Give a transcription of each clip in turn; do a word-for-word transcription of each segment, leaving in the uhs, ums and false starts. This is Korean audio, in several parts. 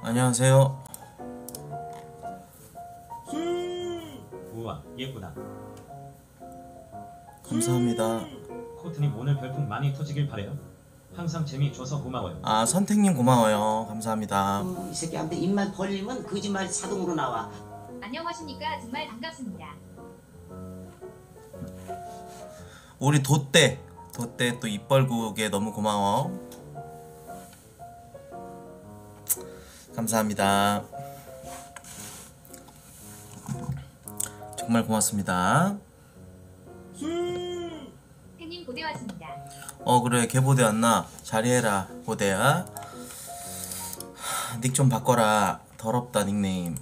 안녕하세요. 우와 예쁘다. 감사합니다. 코트님 오늘 별풍 많이 터지길 바래요. 항상 재미 줘서 고마워요. 아 선택님 고마워요. 감사합니다. 어, 이 새끼한테 입만 벌리면 거짓말이 자동으로 나와. 안녕하십니까. 정말 반갑습니다. 우리 돛대 돛대 또 입 벌구게 너무 고마워. 감사합니다. 정말 고맙습니다. 팬님 고대 왔습니다. 어 그래 개보대 왔나? 자리해라 보대야. 닉 좀 바꿔라. 더럽다 닉네임.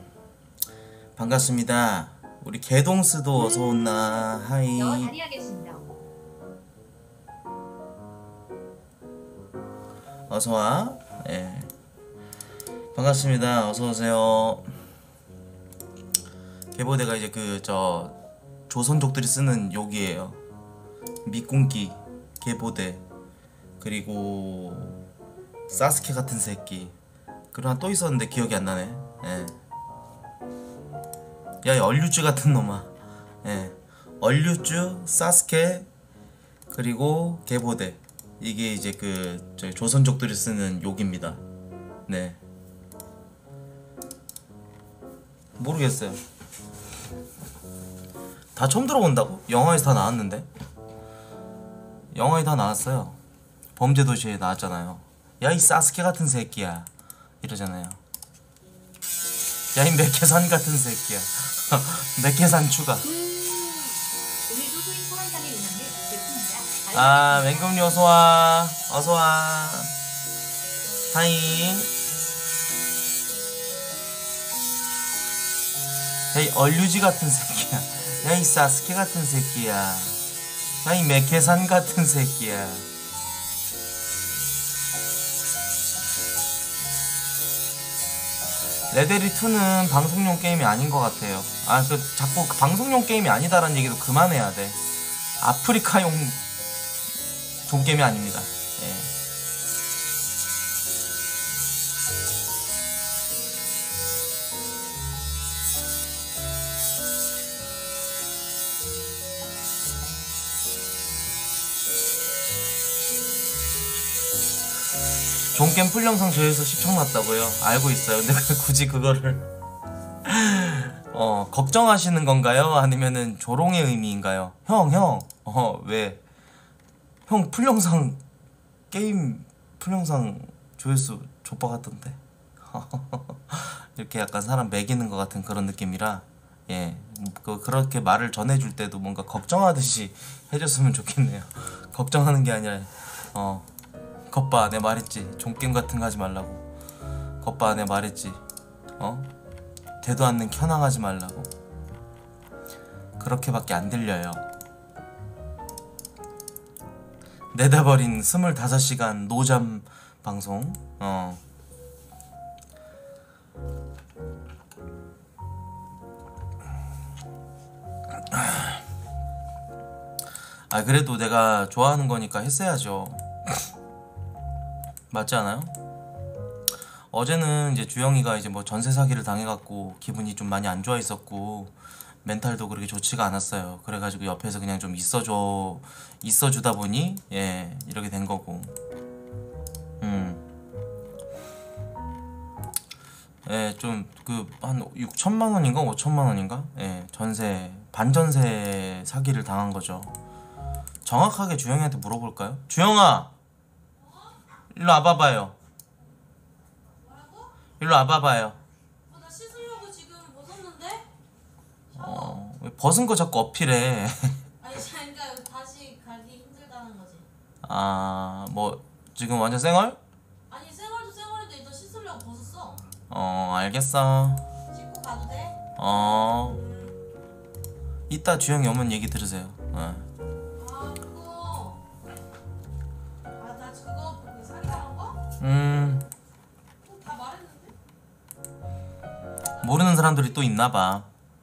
반갑습니다. 우리 개동스도 어서 온나. 하이. 저 자리하겠습니다. 어서 와. 예. 반갑습니다. 어서 오세요. 개보대가 이제 그 저 조선족들이 쓰는 욕이에요. 미꾼기, 개보대, 그리고 사스케 같은 새끼. 그리고 하나 또 있었는데 기억이 안 나네. 예. 야, 이 얼류주 같은 놈아. 예. 얼류주, 사스케, 그리고 개보대. 이게 이제 그 저희 조선족들이 쓰는 욕입니다. 네. 모르겠어요. 다 처음 들어본다고? 영화에서 다 나왔는데? 영화에 다 나왔어요. 범죄도시에 나왔잖아요. 야 이 사스케 같은 새끼야 이러잖아요. 야 이 맥케산 같은 새끼야. 맥케산 추가. 오늘도 소인 소환상의 은ham을 뵙습니다. 아 맹금리 어서와. 어서와. 하이. 야 이 얼류지 같은 새끼야. 야 이 사스케 같은 새끼야. 야 이 맥케산 같은 새끼야. 레데리이는 방송용 게임이 아닌 것 같아요. 아 그 자꾸 그 방송용 게임이 아니다라는 얘기도 그만해야 돼. 아프리카용 종게임이 아닙니다. 예. 종겜 풀영상 조회수 십천 났다고요? 알고 있어요. 근데 굳이 그거를 어 걱정하시는 건가요? 아니면은 조롱의 의미인가요? 형, 형, 어 왜? 형 풀영상 게임 풀영상 조회수 좆바 같던데? 이렇게 약간 사람 매기는 것 같은 그런 느낌이라 예, 그 그렇게 말을 전해줄 때도 뭔가 걱정하듯이 해줬으면 좋겠네요. 걱정하는 게 아니라 어. 겉봐 내 말했지. 종게임 같은 거 하지 말라고. 겉봐 내 말했지. 어? 되도 않는 켜낭하지 말라고. 그렇게밖에 안 들려요. 내다버린 스물다섯 시간 노잠 방송. 어. 아 그래도 내가 좋아하는 거니까 했어야죠. 맞지 않아요? 어제는 이제 주영이가 이제 뭐 전세 사기를 당해갖고 기분이 좀 많이 안 좋아 있었고 멘탈도 그렇게 좋지가 않았어요. 그래가지고 옆에서 그냥 좀 있어줘 있어주다 보니 예 이렇게 된 거고. 음. 예, 좀 그 한 육천만 원인가 오천만 원인가? 예, 전세 반전세 사기를 당한 거죠. 정확하게 주영이한테 물어볼까요? 주영아! 일로 와봐봐요. 뭐라고? 일로 와봐봐요. 어, 나 씻으려고 지금 벗었는데? 어, 왜 벗은 거 자꾸 어필해. 아니 그러니까 다시 가기 힘들다는 거지. 아, 뭐 지금 완전 쌩얼? 아니 생활도 생활인데 일단 씻으려고 벗었어. 어, 알겠어. 씻고 가도 돼? 어, 음. 이따 주영이 오면 얘기 들으세요. 어. 아 그거 아 나 그거 그 사기당한 거? 음, 그거 다 말했는데? 모르는 사람들이 또 있나봐.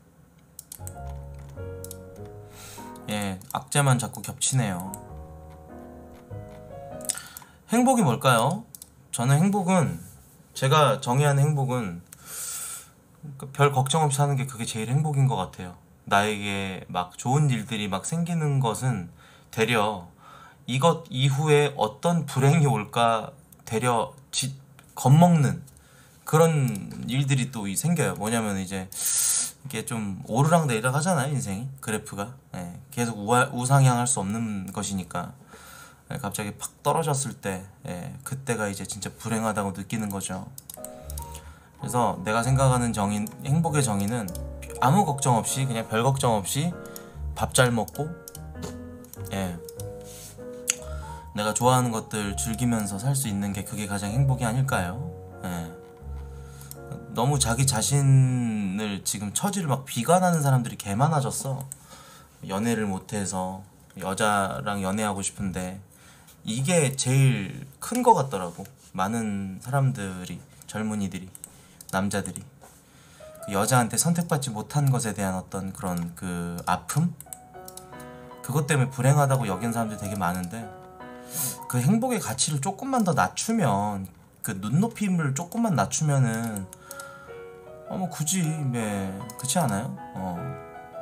예, 악재만 자꾸 겹치네요. 행복이 뭘까요? 저는 행복은 제가 정의하는 행복은 그별 걱정 없이 사는 게 그게 제일 행복인 것 같아요. 나에게 막 좋은 일들이 막 생기는 것은 되려 이것 이후에 어떤 불행이 올까 되려 지, 겁먹는 그런 일들이 또 이- 생겨요. 뭐냐면 이제 이게 좀 오르락내리락 하잖아요, 인생이. 그래프가. 예, 계속 우하, 우상향할 수 없는 것이니까. 예, 갑자기 팍 떨어졌을 때, 예, 그때가 이제 진짜 불행하다고 느끼는 거죠. 그래서 내가 생각하는 정의, 행복의 정의는 아무 걱정 없이, 그냥 별 걱정 없이 밥 잘 먹고, 예, 내가 좋아하는 것들 즐기면서 살 수 있는 게 그게 가장 행복이 아닐까요? 예. 너무 자기 자신을 지금 처지를 막 비관하는 사람들이 개 많아졌어. 연애를 못해서 여자랑 연애하고 싶은데 이게 제일 큰 거 같더라고. 많은 사람들이, 젊은이들이, 남자들이 그 여자한테 선택받지 못한 것에 대한 어떤 그런 그 아픔? 그것 때문에 불행하다고 여기는 사람들이 되게 많은데, 그 행복의 가치를 조금만 더 낮추면, 그 눈높임을 조금만 낮추면은 어 뭐 굳이 네 그렇지 않아요? 어.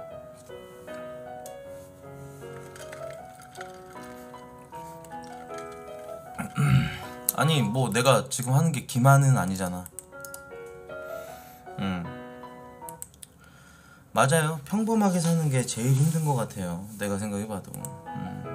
아니 뭐 내가 지금 하는 게 기만은 아니잖아. 음 맞아요. 평범하게 사는 게 제일 힘든 것 같아요. 내가 생각해봐도. 음.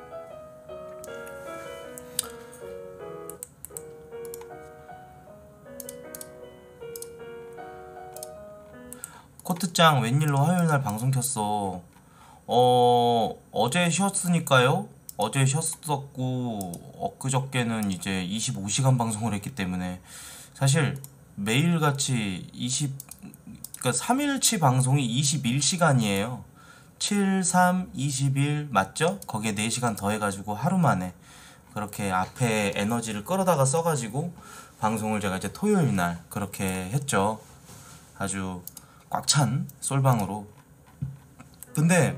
코트짱 웬일로 화요일날 방송 켰어? 어 어제 쉬었으니까요. 어제 쉬었었고 엊그저께는 이제 이십오 시간 방송을 했기 때문에 사실 매일같이 이십 그러니까 삼 일치 방송이 이십일 시간이에요. 칠, 삼, 이십일 맞죠? 거기에 네 시간 더해가지고 하루 만에 그렇게 앞에 에너지를 끌어다가 써가지고 방송을 제가 이제 토요일날 그렇게 했죠. 아주 꽉 찬 솔방으로. 근데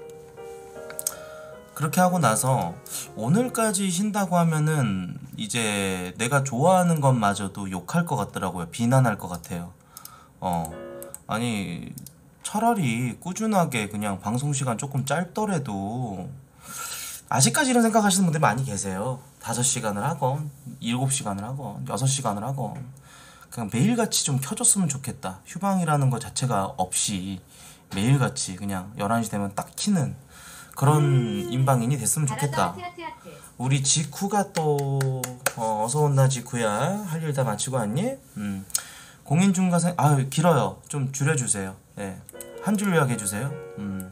그렇게 하고 나서 오늘까지 쉰다고 하면은 이제 내가 좋아하는 것마저도 욕할 것 같더라고요. 비난할 것 같아요. 어 아니 차라리 꾸준하게 그냥 방송시간 조금 짧더라도, 아직까지 이런 생각하시는 분들이 많이 계세요. 다섯 시간을 하건 일곱 시간을 하건 여섯 시간을 하건 그냥 매일같이 좀 켜줬으면 좋겠다. 휴방이라는 것 자체가 없이 매일같이 그냥 열한 시 되면 딱 키는 그런 인방인이 됐으면 좋겠다. 하트, 하트, 하트. 우리 지쿠가 또 어, 어서 온나 지쿠야. 할 일 다 마치고 왔니? 음. 공인중개사 아 길어요. 좀 줄여주세요. 예. 한 줄 요약해주세요. 음.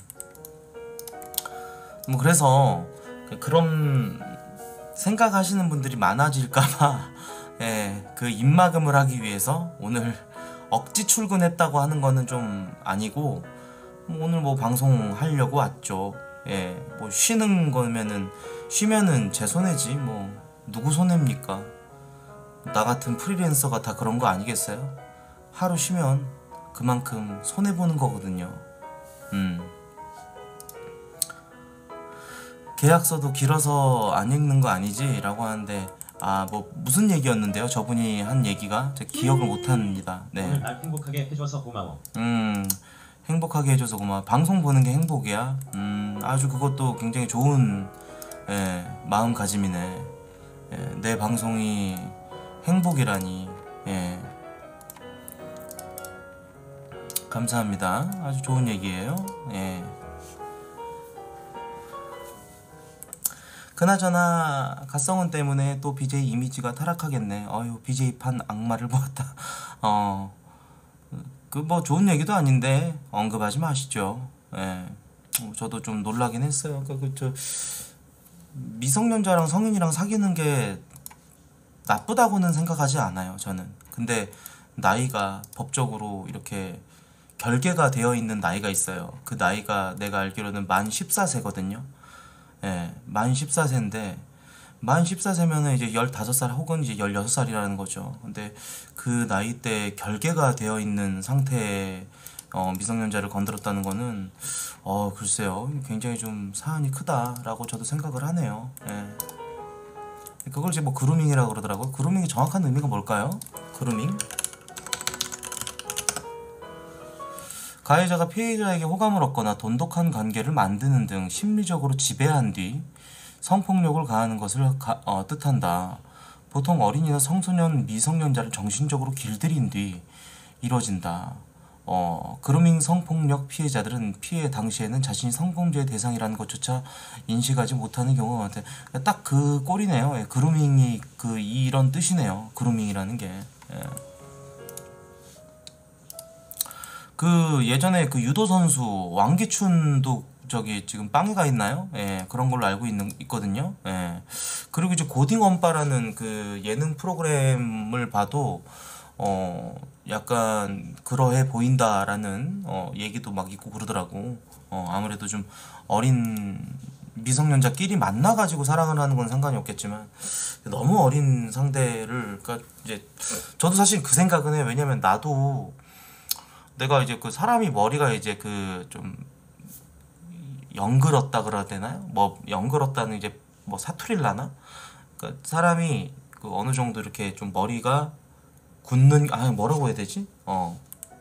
뭐 그래서 그런 생각하시는 분들이 많아질까봐 예, 그 입막음을 하기 위해서 오늘 억지 출근했다고 하는 거는 좀 아니고, 뭐 오늘 뭐 방송 하려고 왔죠. 예, 뭐 쉬는 거면은 쉬면은 제 손해지 뭐 누구 손해입니까? 나 같은 프리랜서가 다 그런 거 아니겠어요? 하루 쉬면 그만큼 손해 보는 거거든요. 음. 계약서도 길어서 안 읽는 거 아니지? 라고 하는데 아 뭐 무슨 얘기였는데요? 저분이 한 얘기가 제가 기억을 못합니다. 네. 오늘 날 행복하게 해줘서 고마워. 음 행복하게 해줘서 고마워. 방송 보는 게 행복이야? 음 아주 그것도 굉장히 좋은 예, 마음가짐이네. 예, 내 방송이 행복이라니. 예. 감사합니다. 아주 좋은 얘기예요. 예. 그나저나 갓성은 때문에 또 비제이 이미지가 타락하겠네. 어휴 비제이판 악마를 보았다. 어, 그 뭐 좋은 얘기도 아닌데 언급하지 마시죠. 예. 어, 저도 좀 놀라긴 했어요. 그, 그, 저, 미성년자랑 성인이랑 사귀는 게 나쁘다고는 생각하지 않아요, 저는. 근데 나이가 법적으로 이렇게 결계가 되어 있는 나이가 있어요. 그 나이가 내가 알기로는 만 십사 세거든요. 예, 만 십사 세인데 만 십사 세면은 이제 열다섯 살 혹은 이제 열여섯 살이라는 거죠. 근데 그 나이 때 결계가 되어 있는 상태의 어, 미성년자를 건드렸다는 거는 어 글쎄요 굉장히 좀 사안이 크다라고 저도 생각을 하네요. 예. 그걸 이제 뭐 그루밍이라고 그러더라고요. 그루밍이 정확한 의미가 뭘까요? 그루밍. 가해자가 피해자에게 호감을 얻거나 돈독한 관계를 만드는 등 심리적으로 지배한 뒤 성폭력을 가하는 것을 가, 어, 뜻한다. 보통 어린이나 청소년, 미성년자를 정신적으로 길들인 뒤 이루어진다. 어, 그루밍 성폭력 피해자들은 피해 당시에는 자신이 성범죄의 대상이라는 것조차 인식하지 못하는 경우가 많대. 딱 그 꼴이네요. 예, 그루밍이 그 이런 뜻이네요. 그루밍이라는 게. 예. 그 예전에 그 유도 선수 왕기춘도 저기 지금 빵에 가 있나요? 예, 그런 걸로 알고 있는 있거든요. 예. 그리고 이제 고딩 엄빠라는 그 예능 프로그램을 봐도 어 약간 그러해 보인다라는 어 얘기도 막 있고 그러더라고. 어 아무래도 좀 어린 미성년자끼리 만나가지고 사랑을 하는 건 상관이 없겠지만 너무 어린 상대를 그러니까 이제 저도 사실 그 생각은 해요. 왜냐면 나도 내가 이제 그 사람이 머리가 이제 그 좀 영글었다 그래야 되나요? 뭐 영글었다는 이제 뭐 사투리를 나 그러니까 사람이 그 어느 정도 이렇게 좀 머리가 굳는 아 뭐라고 해야 되지? 어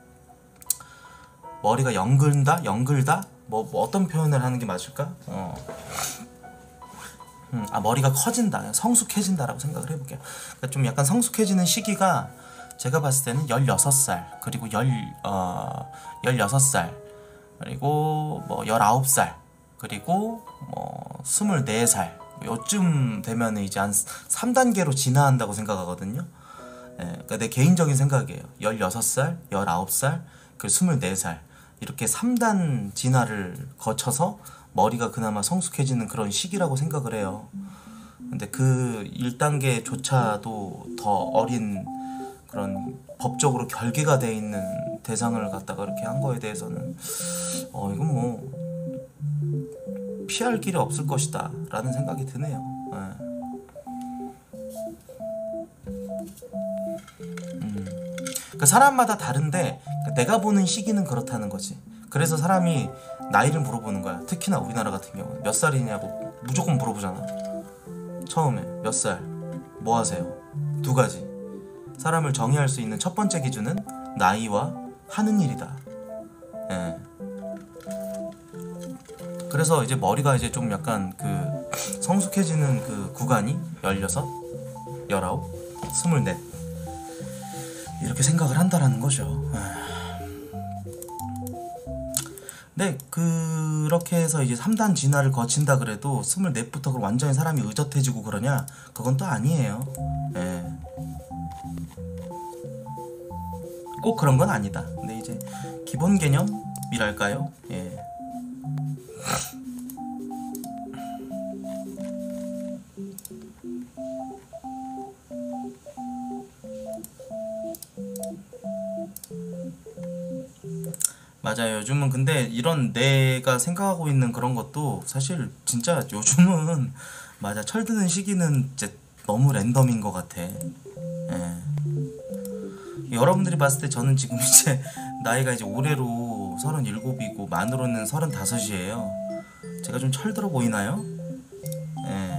머리가 영글다, 영글다, 뭐, 뭐 어떤 표현을 하는 게 맞을까? 어. 음, 아 머리가 커진다, 성숙해진다라고 생각을 해볼게요. 그러니까 좀 약간 성숙해지는 시기가 제가 봤을 때는 열여섯 살 그리고 열 어 열여섯 살 그리고 뭐 열아홉 살 그리고 뭐 스물네 살 요쯤 되면 이제 한 삼 단계로 진화한다고 생각하거든요. 예, 그러니까 내 개인적인 생각이에요. 열여섯 살, 열아홉 살, 그리고 스물네 살 이렇게 삼 단 진화를 거쳐서 머리가 그나마 성숙해지는 그런 시기라고 생각을 해요. 근데 그 일 단계조차도 더 어린 그런 법적으로 결계가 돼 있는 대상을 갖다가 이렇게 한 거에 대해서는 어 이건 뭐 피할 길이 없을 것이다 라는 생각이 드네요. 예. 음. 그러니까 사람마다 다른데 그러니까 내가 보는 시기는 그렇다는 거지. 그래서 사람이 나이를 물어보는 거야. 특히나 우리나라 같은 경우는 몇 살이냐고 무조건 물어보잖아. 처음에 몇 살, 뭐 하세요? 두 가지. 사람을 정의할 수 있는 첫 번째 기준은 나이와 하는 일이다. 예. 그래서 이제 머리가 이제 좀 약간 그 성숙해지는 그 구간이 열여섯, 열아홉, 스물넷 이렇게 생각을 한다라는 거죠. 근데 그렇게 해서 이제 삼 단 진화를 거친다 그래도 스물넷부터 완전히 사람이 의젓해지고 그러냐? 그건 또 아니에요. 예. 꼭 그런 건 아니다. 근데 이제 기본 개념이랄까요? 예. 맞아요. 요즘은 근데 이런 내가 생각하고 있는 그런 것도 사실 진짜 요즘은 맞아 철드는 시기는 이제 너무 랜덤인 것 같아. 예. 여러분들이 봤을 때 저는 지금 이제 나이가 이제 올해로 서른일곱이고 만으로는 서른다섯이에요. 제가 좀 철들어 보이나요? 예.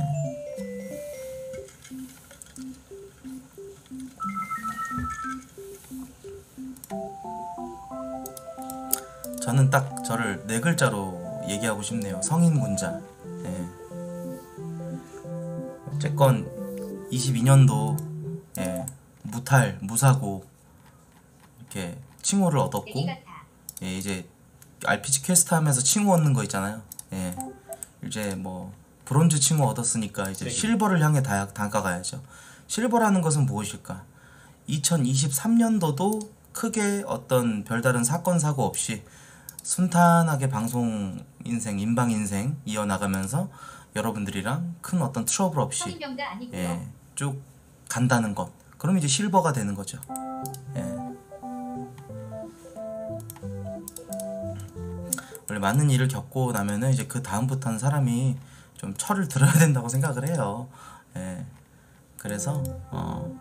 저는 딱 저를 네 글자로 얘기하고 싶네요. 성인군자. 예. 어쨌건 이십이 년도 예. 무탈, 무사고 이렇게 칭호를 얻었고 애기 같아. 예, 이제 알피지 퀘스트 하면서 칭호 얻는 거 있잖아요. 예. 이제 뭐 브론즈 칭호 얻었으니까 이제 실버를 향해 다, 다가가야죠. 실버라는 것은 무엇일까? 이천이십삼 년도도 크게 어떤 별다른 사건 사고 없이 순탄하게 방송 인생, 인방 인생 이어나가면서 여러분들이랑 큰 어떤 트러블 없이 성인병자 아니고요. 예, 쭉 간다는 것. 그럼 이제 실버가 되는 거죠. 예. 원래 많은 일을 겪고 나면은 이제 그 다음부터는 사람이 좀 철을 들어야 된다고 생각을 해요. 예. 그래서 어.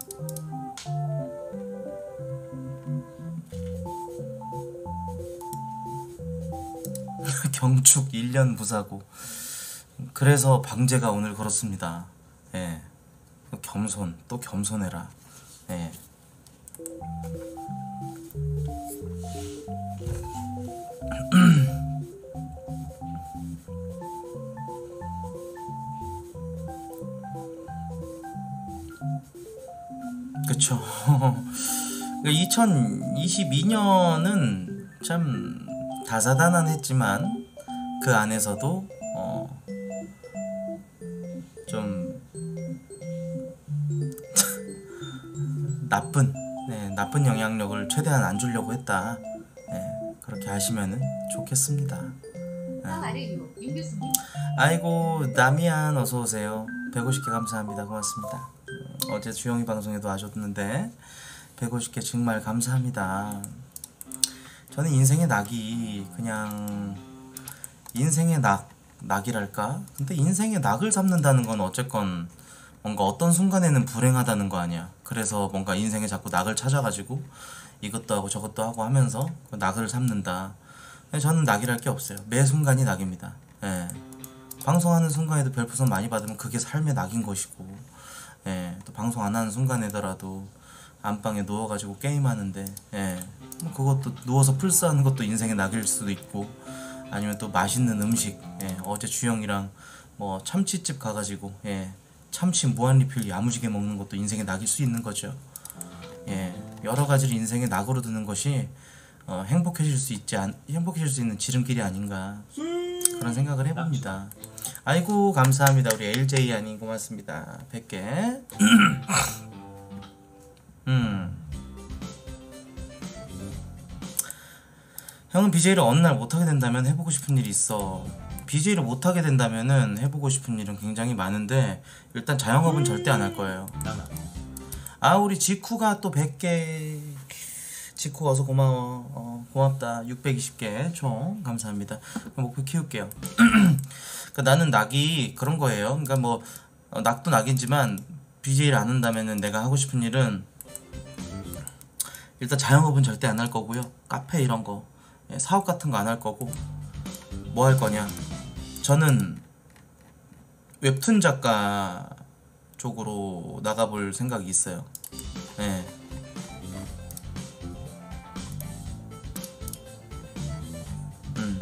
경축 일 년 무사고. 그래서 방제가 오늘 그렇습니다. 예. 겸손 또 겸손해라. 예. 그쵸. 이천이십이 년은 참 다사다난했지만 그 안에서도 어 좀 나쁜 네, 나쁜 영향력을 최대한 안 주려고 했다. 네, 그렇게 하시면은 좋겠습니다. 네. 화와르유 윤교수님 아이고 나미안 어서오세요. 백오십 개 감사합니다. 고맙습니다. 음, 어제 주영이 방송에도 와줬는데 백오십 개 정말 감사합니다. 저는 인생의 낙이 그냥 인생의 낙, 낙이랄까? 근데 인생의 낙을 잡는다는 건 어쨌건 뭔가 어떤 순간에는 불행하다는 거 아니야. 그래서 뭔가 인생에 자꾸 낙을 찾아가지고 이것도 하고 저것도 하고 하면서 그 낙을 잡는다. 저는 낙이랄 게 없어요. 매 순간이 낙입니다. 예. 방송하는 순간에도 별풍선 많이 받으면 그게 삶의 낙인 것이고, 예. 또 방송 안 하는 순간에더라도 안방에 누워가지고 게임하는데, 예. 뭐 그것도 누워서 플스하는 것도 인생의 낙일 수도 있고, 아니면 또 맛있는 음식, 예. 어제 주영이랑 뭐 참치집 가가지고, 예. 참치 무한리필 야무지게 먹는 것도 인생의 낙일 수 있는 거죠. 예. 여러 가지를 인생의 낙으로 드는 것이 어, 행복해질 수 있지 않, 행복해질 수 있는 지름길이 아닌가 그런 생각을 해봅니다. 아이고 감사합니다. 우리 엘제이 아님 고맙습니다. 백 개. 음. 형은 비제이를 어느 날 못하게 된다면 해보고 싶은 일이 있어. 비제이를 못하게 된다면은 해보고 싶은 일은 굉장히 많은데 일단 자영업은 절대 안 할 거예요. 나나 아 우리 지쿠가 또 백 개. 지쿠 어서 고마워. 어, 고맙다. 육백이십 개 총 감사합니다. 목표 키울게요. 그러니까 나는 낙이 그런 거예요. 그러니까 뭐 어, 낙도 낙이지만 비제이를 안 한다면은 내가 하고 싶은 일은 일단 자영업은 절대 안 할 거고요. 카페 이런 거 예, 사업 같은 거 안 할 거고 뭐 할 거냐. 저는 웹툰 작가 쪽으로 나가볼 생각이 있어요. 예. 음.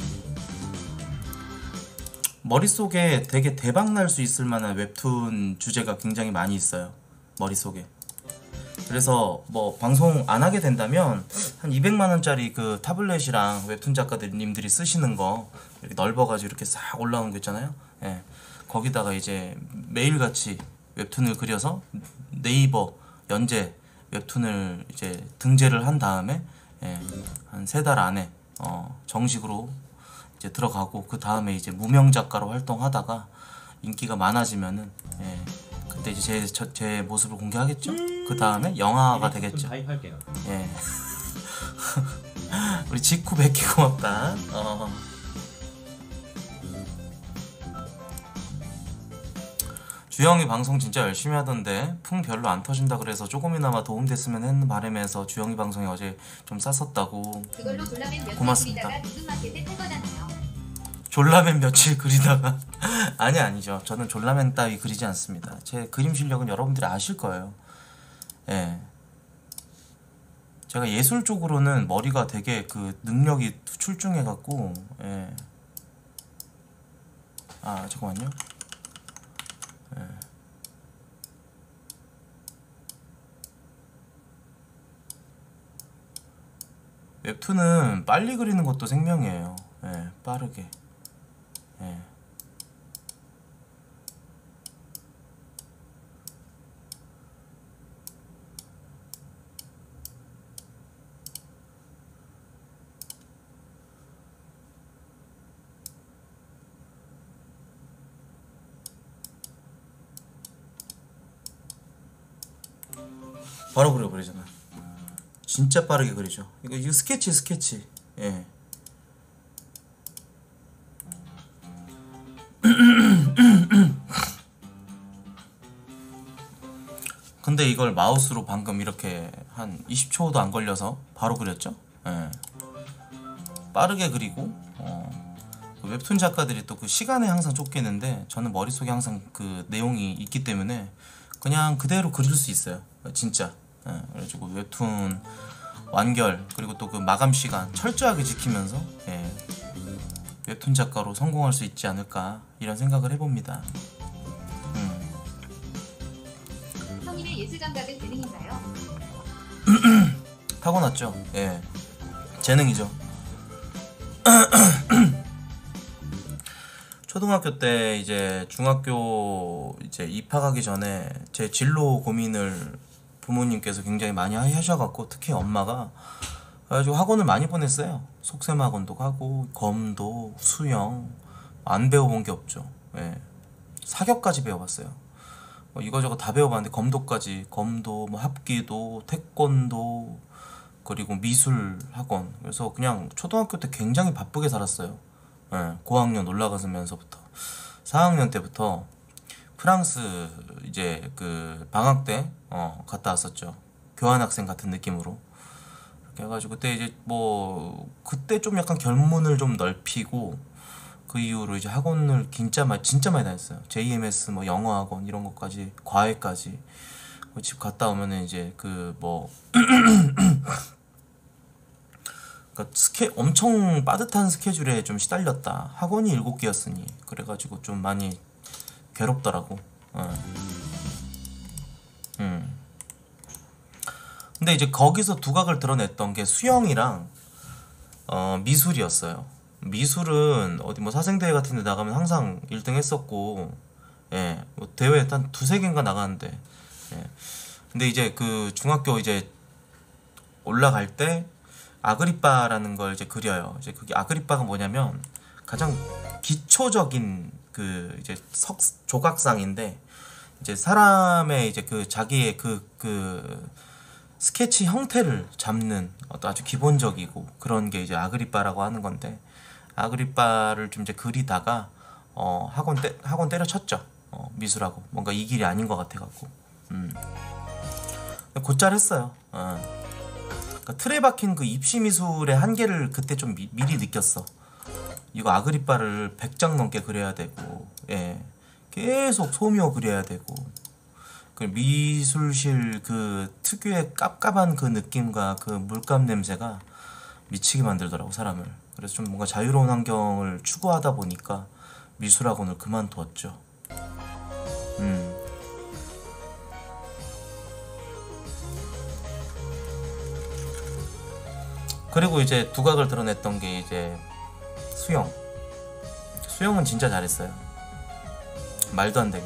머릿속에 되게 대박 날 수 있을 만한 웹툰 주제가 굉장히 많이 있어요. 머릿속에. 그래서 뭐 방송 안 하게 된다면 한 이백만 원짜리 그 타블렛이랑 웹툰 작가님들이 쓰시는 거 이렇게 넓어가지고 이렇게 싹 올라오는 거 있잖아요. 예. 거기다가 이제 매일같이 웹툰을 그려서 네이버 연재 웹툰을 이제 등재를 한 다음에 예, 한 세 달 안에 어, 정식으로 이제 들어가고 그 다음에 이제 무명 작가로 활동하다가 인기가 많아지면은 예, 그때 이제 제, 저, 제 모습을 공개하겠죠. 그 다음에 영화가 되겠죠. 가입할게요. 예. 우리 지쿠 백 개 고맙다. 어. 주영이 방송 진짜 열심히 하던데 풍 별로 안 터진다 그래서 조금이나마 도움됐으면 했는 바람에서 주영이 방송에 어제 좀 쌌었다고. 그걸로 졸라맨 며칠 고맙습니다. 그리다가 누군마켓에 탈 거잖아요. 졸라맨 며칠 그리다가 아니 아니죠. 저는 졸라맨 따위 그리지 않습니다. 제 그림 실력은 여러분들이 아실 거예요. 예. 제가 예술 쪽으로는 머리가 되게 그 능력이 출중해 갖고 예. 아 잠깐만요. 예. 웹툰은 빨리 그리는 것도 생명이에요. 예, 빠르게. 예. 바로 그려버리잖아. 진짜 빠르게 그리죠. 이거, 이거 스케치 스케치. 예. 근데 이걸 마우스로 방금 이렇게 한 이십 초도 안 걸려서 바로 그렸죠. 예. 빠르게 그리고 어, 그 웹툰 작가들이 또 그 시간에 항상 쫓기는데 저는 머릿속에 항상 그 내용이 있기 때문에 그냥 그대로 그릴 수 있어요. 진짜. 예, 그래가지고 웹툰 완결 그리고 또 그 마감 시간 철저하게 지키면서 예, 웹툰 작가로 성공할 수 있지 않을까 이런 생각을 해봅니다. 음. 성인의 예술 감각은 재능인가요? 타고났죠. 예, 재능이죠. 초등학교 때 이제 중학교 이제 입학하기 전에 제 진로 고민을 부모님께서 굉장히 많이 하셔갖고 특히 엄마가 그래가지고 학원을 많이 보냈어요. 속셈 학원도 가고 검도 수영 안 배워본 게 없죠. 예. 사격까지 배워봤어요. 뭐 이거저거 다 배워봤는데 검도까지 검도 뭐 합기도 태권도 그리고 미술 학원. 그래서 그냥 초등학교 때 굉장히 바쁘게 살았어요. 예, 고학년 올라가면서부터 사 학년 때부터 프랑스 이제 그 방학 때 어, 갔다 왔었죠. 교환학생 같은 느낌으로. 그렇게 해가지고 그때 이제 뭐 그때 좀 약간 결문을 좀 넓히고 그 이후로 이제 학원을 진짜 많이 진짜 많이 다녔어요. 제이엠에스 뭐 영어 학원 이런 것까지 과외까지 집 갔다 오면은 이제 그 뭐 그러니까 스케 엄청 빠듯한 스케줄에 좀 시달렸다. 학원이 일곱 개였으니 그래가지고 좀 많이 괴롭더라고. 어. 음. 근데 이제 거기서 두각을 드러냈던 게 수영이랑 어, 미술이었어요. 미술은 어디 뭐 사생대회 같은 데 나가면 항상 일 등 했었고, 예, 뭐 대회 한 두세 개인가 나가는데, 예. 근데 이제 그 중학교 이제 올라갈 때 아그리빠라는 걸 이제 그려요. 이제 그게 아그리빠가 뭐냐면 가장 기초적인 그 이제 석 조각상인데 이제 사람의 이제 그 자기의 그 그 스케치 형태를 잡는 어떤 아주 기본적이고 그런 게 이제 아그리빠라고 하는 건데 아그리빠를 좀 이제 그리다가 어 학원 때 학원 때려쳤죠. 어 미술하고 뭔가 이 길이 아닌 것 같아갖고 음 곧잘 했어요. 어. 그러니까 틀에 박힌 그 입시 미술의 한계를 그때 좀 미, 미리 느꼈어. 이거 아그리빠를 백 장 넘게 그려야 되고, 예, 계속 소묘 그려야 되고, 그 미술실 그 특유의 깝깝한 그 느낌과 그 물감 냄새가 미치게 만들더라고 사람을. 그래서 좀 뭔가 자유로운 환경을 추구하다 보니까 미술학원을 그만두었죠. 음. 그리고 이제 두각을 드러냈던 게 이제 수영. 수영은 진짜 잘했어요. 말도 안 되게.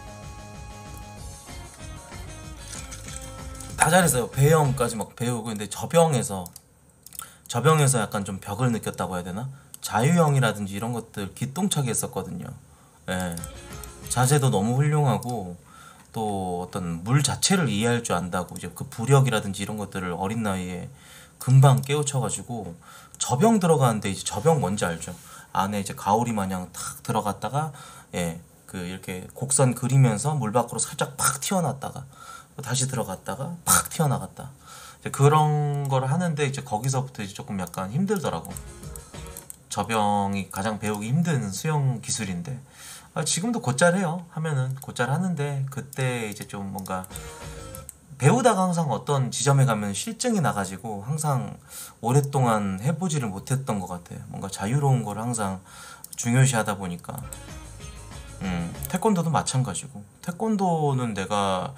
다 잘했어요. 배영까지 막 배우고. 근데 저병에서 저병에서 약간 좀 벽을 느꼈다고 해야 되나? 자유형이라든지 이런 것들 기똥차게 했었거든요. 예. 자세도 너무 훌륭하고 또 어떤 물 자체를 이해할 줄 안다고 이제 그 부력이라든지 이런 것들을 어린 나이에 금방 깨우쳐가지고 저병 들어가는데 이제 저병 뭔지 알죠? 안에 이제 가오리 마냥 탁 들어갔다가 예, 그 이렇게 곡선 그리면서 물 밖으로 살짝 팍 튀어나왔다가 다시 들어갔다가 팍 튀어나갔다. 이제 그런 걸 하는데 이제 거기서부터 이제 조금 약간 힘들더라고. 저병이 가장 배우기 힘든 수영 기술인데 아, 지금도 곧잘 해요. 하면은 곧잘 하는데 그때 이제 좀 뭔가 배우다가 항상 어떤 지점에 가면 실증이 나가지고 항상 오랫동안 해보지를 못했던 것 같아요. 뭔가 자유로운 걸 항상 중요시 하다 보니까 음, 태권도도 마찬가지고 태권도는 내가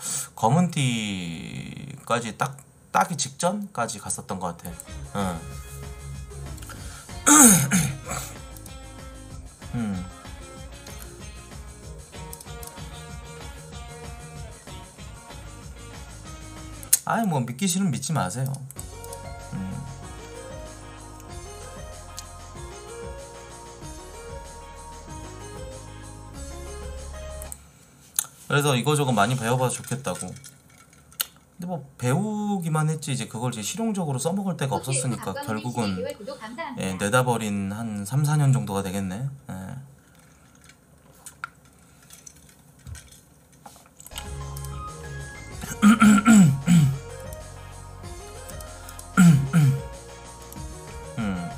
검은띠까지 딱 따기 직전까지 갔었던 것 같아. 응. 음. 아이 뭐 믿기 싫으면 믿지 마세요. 음. 그래서 이거저거 많이 배워봐도 좋겠다고. 근데 뭐 배우기만 했지 이제 그걸 이제 실용적으로 써먹을 데가 없었으니까 결국은 예, 내다버린 한 삼, 사 년 정도가 되겠네. 예. 음.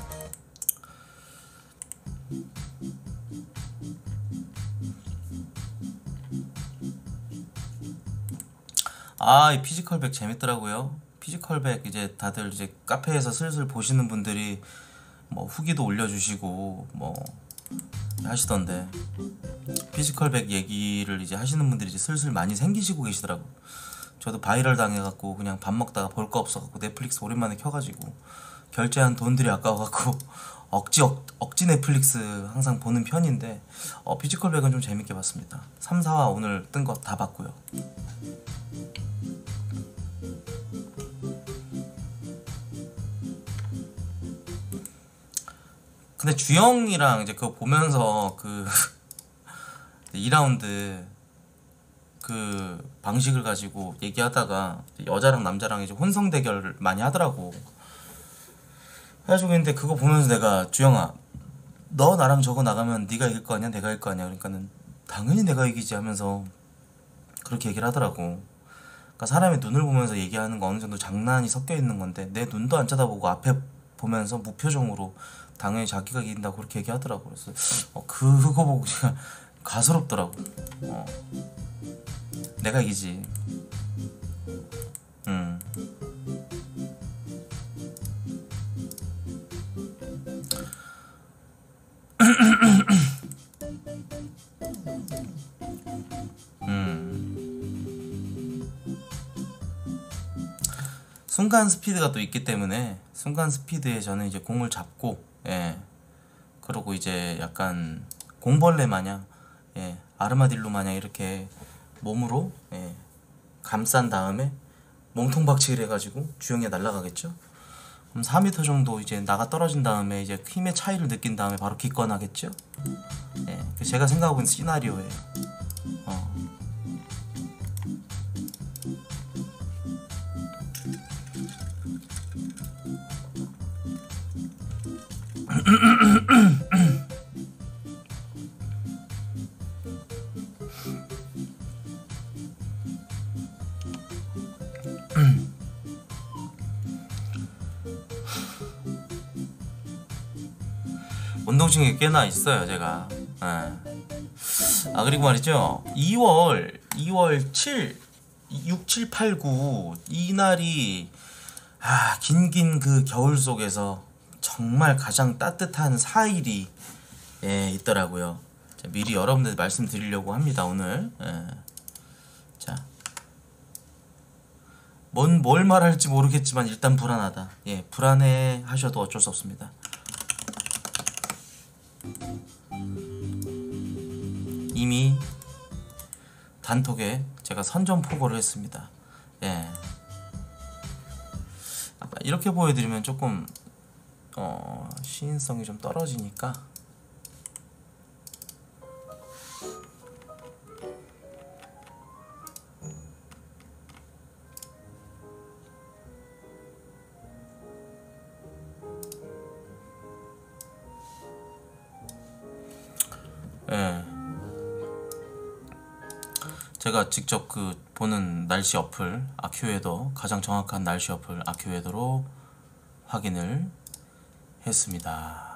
아, 이 피지컬백 재밌더라고요. 피지컬백 이제 다들 이제 카페에서 슬슬 보시는 분들이 뭐 후기도 올려주시고 뭐 하시던데, 피지컬백 얘기를 이제 하시는 분들이 이제 슬슬 많이 생기시고 계시더라고. 저도 바이럴 당해갖고 그냥 밥 먹다가 볼 거 없어갖고 넷플릭스 오랜만에 켜가지고 결제한 돈들이 아까워갖고 억지 억, 억지 넷플릭스 항상 보는 편인데, 어, 피지컬백은 좀 재밌게 봤습니다. 삼, 사화 오늘 뜬 거 다 봤고요. 근데 주영이랑 이제 그거 보면서 그 이 라운드 그 방식을 가지고 얘기하다가 여자랑 남자랑 이제 혼성 대결을 많이 하더라고. 그래가지고 근데 그거 보면서 내가, 주영아 너 나랑 저거 나가면 네가 이길 거 아니야 내가 이길 거 아니야, 그러니까는 당연히 내가 이기지 하면서 그렇게 얘기를 하더라고. 그러니까 사람의 눈을 보면서 얘기하는 거 어느 정도 장난이 섞여 있는 건데, 내 눈도 안 쳐다보고 앞에 보면서 무표정으로 당연히 자기가 이긴다고 그렇게 얘기하더라고. 그래서 어, 그거 보고 제가 가소롭더라고. 어. 내가 이기지. 음. 음. 순간 스피드가 또 있기 때문에, 순간 스피드에 저는 이제 공을 잡고, 예, 그러고 이제 약간 공벌레 마냥, 예, 아르마딜로 마냥 이렇게 몸으로, 예, 감싼 다음에 몸통박치기를 해가지고 주영이가 날아가겠죠. 그럼 사 미터 정도 이제 나가 떨어진 다음에 이제 힘의 차이를 느낀 다음에 바로 기권하겠죠. 예, 제가 생각하고 있는 시나리오예요. 어. 운동신경이 꽤나 있어요 제가. 예. 아 그리고 말이죠, 이월 이월 칠, 육, 칠, 팔, 구 이날이 아 긴긴 그 겨울 속에서 정말 가장 따뜻한 사 일이, 예, 있더라고요. 자, 미리 여러분들 말씀드리려고 합니다 오늘. 예. 자, 뭔, 뭘 말할지 모르겠지만 일단 불안하다. 예, 불안해 하셔도 어쩔 수 없습니다. 이미 단톡에 제가 선전포고를 했습니다. 예. 이렇게 보여드리면 조금 어, 시인성이 좀 떨어지니까 예. 제가 직접 그 보는 날씨 어플 아큐웨더, 가장 정확한 날씨 어플 아큐웨더로 확인을 했습니다.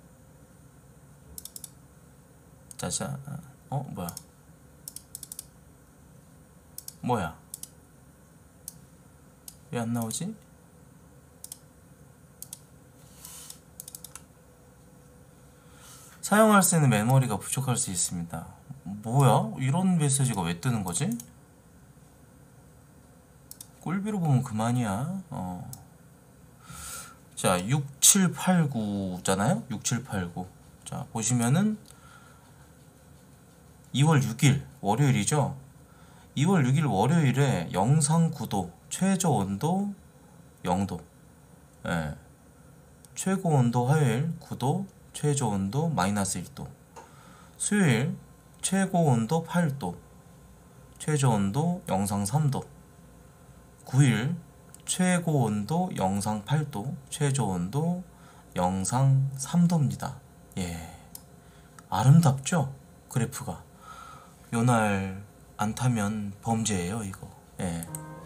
짜잔. 어 뭐야 뭐야 왜 안 나오지? 사용할 수 있는 메모리가 부족할 수 있습니다. 뭐야? 이런 메시지가 왜 뜨는 거지? 꼴비로 보면 그만이야. 어. 자, 육, 칠, 팔, 구잖아요? 육, 칠, 팔, 구. 자, 보시면은 이월 육일 월요일이죠? 이월 육일 월요일에 영상 구 도, 최저 온도 영 도. 예. 최고 온도 화요일 구 도, 최저 온도 마이너스 일 도. 수요일 최고 온도 팔 도, 최저 온도 영상 삼 도. 구일 최고 온도 영상 팔 도, 최저 온도 영상 삼 도입니다. 예, 아름답죠? 그래프가. 요날 안 타면 범죄예요 이거. 예.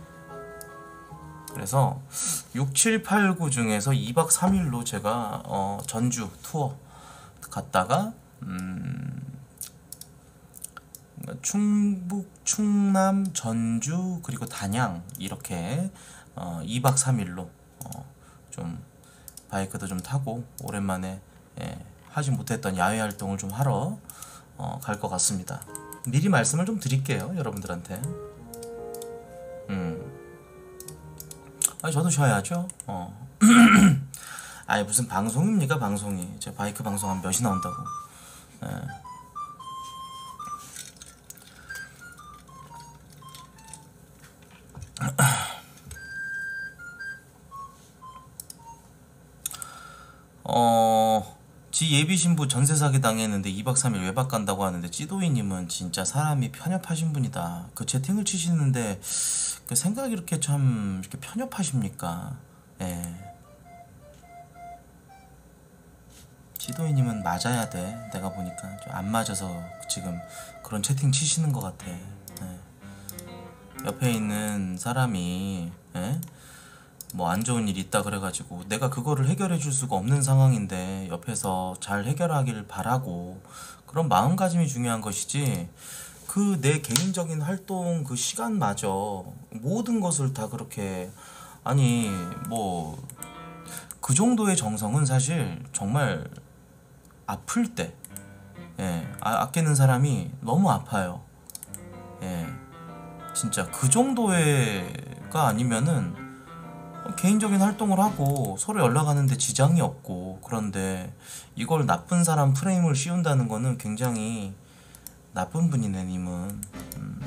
그래서 육, 칠, 팔, 구 중에서 이 박 삼 일로 제가 어, 전주 투어 갔다가 음, 충북, 충남, 전주 그리고 단양 이렇게 어, 이 박 삼 일로 어, 좀 바이크도 좀 타고 오랜만에 예, 하지 못했던 야외 활동을 좀 하러 어, 갈 것 같습니다. 미리 말씀을 좀 드릴게요, 여러분들한테. 음. 아니 저도 쉬어야죠. 어. 아니 무슨 방송입니까 방송이. 제가 바이크 방송 한 몇이 나온다고. 예. 어... 지 예비 신부 전세 사기 당했는데 이 박 삼 일 외박 간다고 하는데 찌도이님은 진짜 사람이 편협하신 분이다. 그 채팅을 치시는데 그 생각이 이렇게 참 이렇게 편협하십니까? 예. 찌도이님은 맞아야 돼. 내가 보니까 좀 안 맞아서 지금 그런 채팅 치시는 것 같아. 예. 옆에 있는 사람이 예? 뭐 안 좋은 일 있다 그래가지고 내가 그거를 해결해 줄 수가 없는 상황인데 옆에서 잘 해결하길 바라고 그런 마음가짐이 중요한 것이지 그 내 개인적인 활동 그 시간마저 모든 것을 다 그렇게 아니 뭐 그 정도의 정성은 사실 정말 아플 때 예, 아, 아끼는 사람이 너무 아파요. 예, 진짜 그 정도의가 아니면은 개인적인 활동을 하고 서로 연락하는데 지장이 없고 그런데 이걸 나쁜 사람 프레임을 씌운다는 거는 굉장히 나쁜 분이네 님은. 음.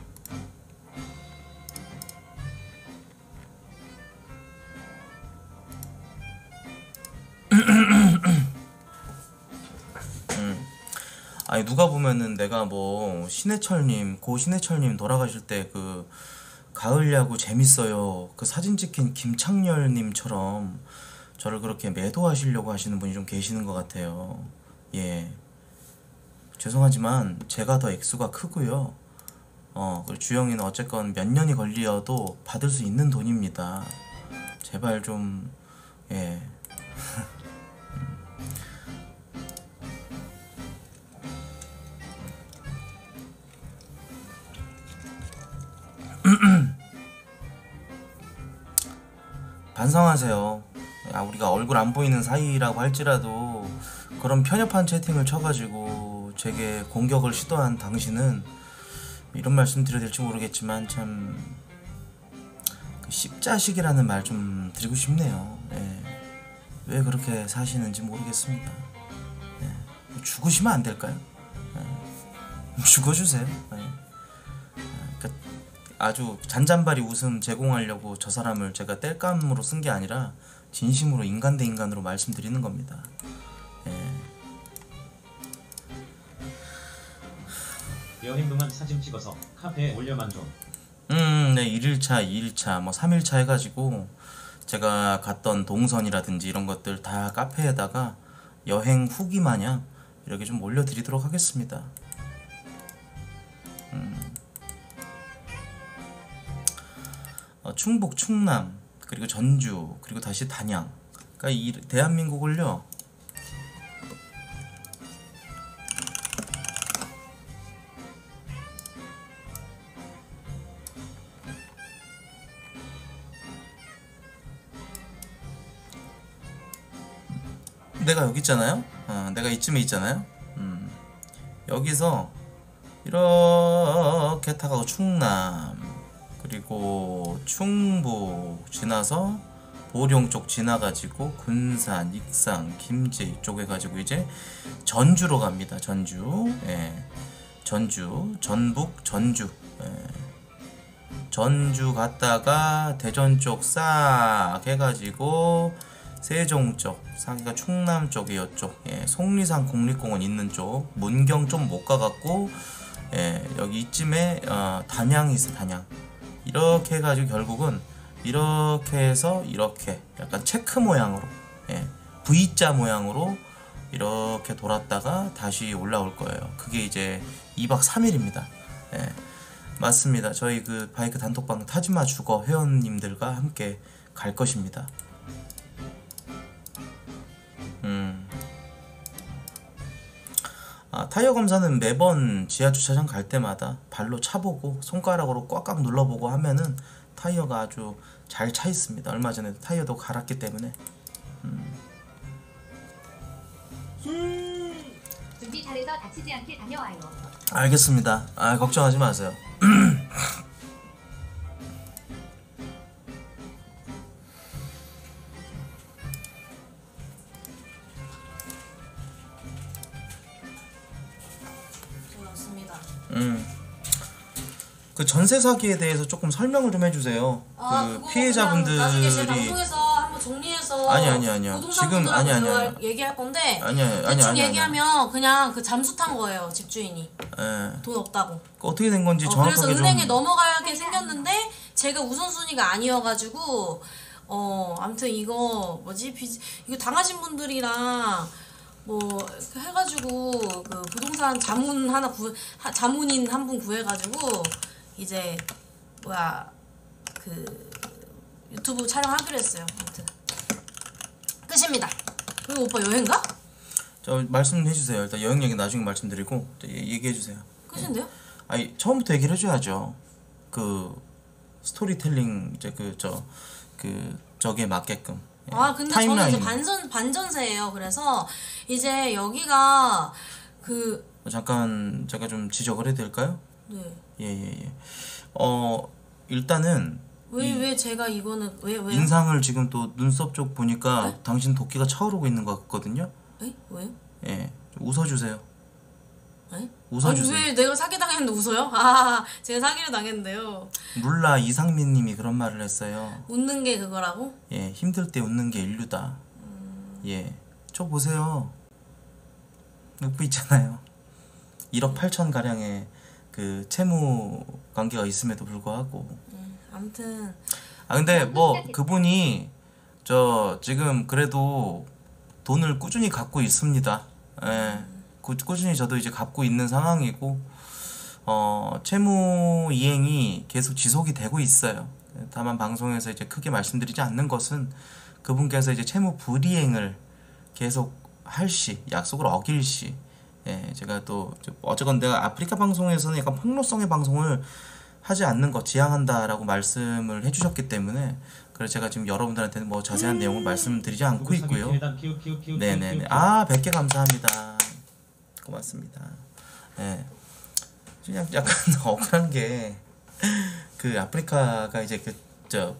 음. 아니 누가 보면은 내가 뭐 신해철님 고 신해철님 돌아가실 때 그 가을 야구 재밌어요 그 사진 찍힌 김창렬님처럼 저를 그렇게 매도하시려고 하시는 분이 좀 계시는 것 같아요. 예, 죄송하지만 제가 더 액수가 크고요. 어, 그리고 주영이는 어쨌건 몇 년이 걸리어도 받을 수 있는 돈입니다. 제발 좀 예. 반성하세요. 야, 우리가 얼굴 안 보이는 사이라고 할지라도 그런 편협한 채팅을 쳐가지고 제게 공격을 시도한 당신은 이런 말씀 드려야 될지 모르겠지만 참 그 씹자식이라는 말 좀 드리고 싶네요. 예. 왜 그렇게 사시는지 모르겠습니다. 예. 죽으시면 안 될까요? 예. 죽어주세요. 예. 그러니까 아주 잔잔바리 웃음 제공하려고 저 사람을 제가 땔감으로 쓴 게 아니라 진심으로 인간 대 인간으로 말씀드리는 겁니다. 예. 여행 동안 사진 찍어서 카페에 올려만 좀. 음, 네, 일 일차, 이 일차, 뭐 삼 일차 해가지고 제가 갔던 동선이라든지 이런 것들 다 카페에다가 여행 후기 마냥 이렇게 좀 올려드리도록 하겠습니다. 음. 어, 충북, 충남, 그리고 전주, 그리고 다시 단양. 그러니까 이 대한민국을요. 내가 여기 있잖아요. 어, 내가 이쯤에 있잖아요. 음. 여기서 이렇게 타고 충남 그리고 충북 지나서 보령 쪽 지나가지고 군산, 익산, 김제 이쪽 해가지고 이제 전주로 갑니다. 전주, 예. 전주, 전북, 전주, 예. 전주 갔다가 대전 쪽 싹 해가지고 세종 쪽, 사기가 충남 쪽이 이쪽, 예, 속리산 국립공원 있는 쪽, 문경 좀 못 가갖고, 예, 여기 이쯤에 어, 단양이 있어, 단양. 이렇게 해가지고 결국은 이렇게 해서 이렇게 약간 체크 모양으로, 예, V자 모양으로 이렇게 돌았다가 다시 올라올 거예요. 그게 이제 이 박 삼 일입니다. 예, 맞습니다. 저희 그 바이크 단톡방 타지마 죽어 회원님들과 함께 갈 것입니다. 음. 아, 아, 타이어 검사는 매번 지하 주차장 갈 때마다 발로 차보고 손가락으로 꽉꽉 눌러보고 하면은 타이어가 아주 잘 차 있습니다. 얼마 전에 타이어도 갈았기 때문에. 음. 준비 잘해서 다치지 않게 다녀와요. 알겠습니다. 아, 걱정하지 마세요. 좋습니다. 음. 그 전세 사기에 대해서 조금 설명을 좀 해주세요. 아, 그 그거 피해자분들이 그냥 나중에 제 방송에서 한번 정리해서 아니, 아니, 아니요. 부동산 지금 분들하고 아니, 아니, 대화할- 아니. 얘기할 건데 아니, 아니, 아니, 대충 아니, 아니. 얘기하면 그냥 그 잠수 탄 거예요 집주인이. 예. 돈 없다고. 그 어떻게 된 건지 어, 정확하게 그래서 은행에 좀. 넘어가게 생겼는데 제가 우선순위가 아니어가지고 어 아무튼 이거 뭐지 비, 이거 당하신 분들이랑 뭐 이렇게 해가지고 그 부동산 자문 하나 구 하, 자문인 한 분 구해가지고 이제 뭐야 그 유튜브 촬영하기로 했어요. 아무튼 끝입니다. 그리고 오빠 여행 가? 저 말씀해 주세요. 일단 여행 얘기 나중에 말씀드리고 얘기해 주세요. 끝인데요? 아니 처음부터 얘기를 해줘야죠. 그 스토리텔링 이제 그 저 그 저기에 맞게끔. 예. 아 근데 저는 이제 반전 반전세예요. 그래서 이제 여기가 그 잠깐 제가 좀 지적을 해도 될까요? 네. 예예예. 예, 예. 어 일단은 왜 왜 제가 이거는 왜 왜? 인상을 지금 또 눈썹 쪽 보니까 네? 당신 도끼가 차오르고 있는 것 같거든요. 에? 왜요? 예, 좀 웃어주세요. 에? 웃어주세요. 아니 왜 내가 사기 당했는데 웃어요? 아 제가 사기를 당했는데요. 물라 이상민님이 그런 말을 했어요. 웃는 게 그거라고? 예, 힘들 때 웃는 게 인류다. 음... 예, 저 보세요. 웃고 있잖아요. 일억 팔천 가량의 그 채무 관계가 있음에도 불구하고. 음, 아무튼 아 근데 뭐 그분이 저 지금 그래도 돈을 꾸준히 갖고 있습니다. 예, 꾸, 꾸준히 저도 이제 갖고 있는 상황이고 어 채무 이행이 계속 지속이 되고 있어요. 다만 방송에서 이제 크게 말씀드리지 않는 것은 그분께서 이제 채무 불이행을 계속 할 시, 약속을 어길 시, 예, 제가 또 어쨌건 내가 아프리카 방송에서는 약간 폭로성의 방송을 하지 않는 거 지향한다라고 말씀을 해주셨기 때문에 그래서 제가 지금 여러분들한테는 뭐 자세한 내용을 말씀드리지 않고 있고요. 네네네. 아, 백 개 감사합니다. 고맙습니다. 예. 그냥 약간 억울한 게 그 아프리카가 이제 그 저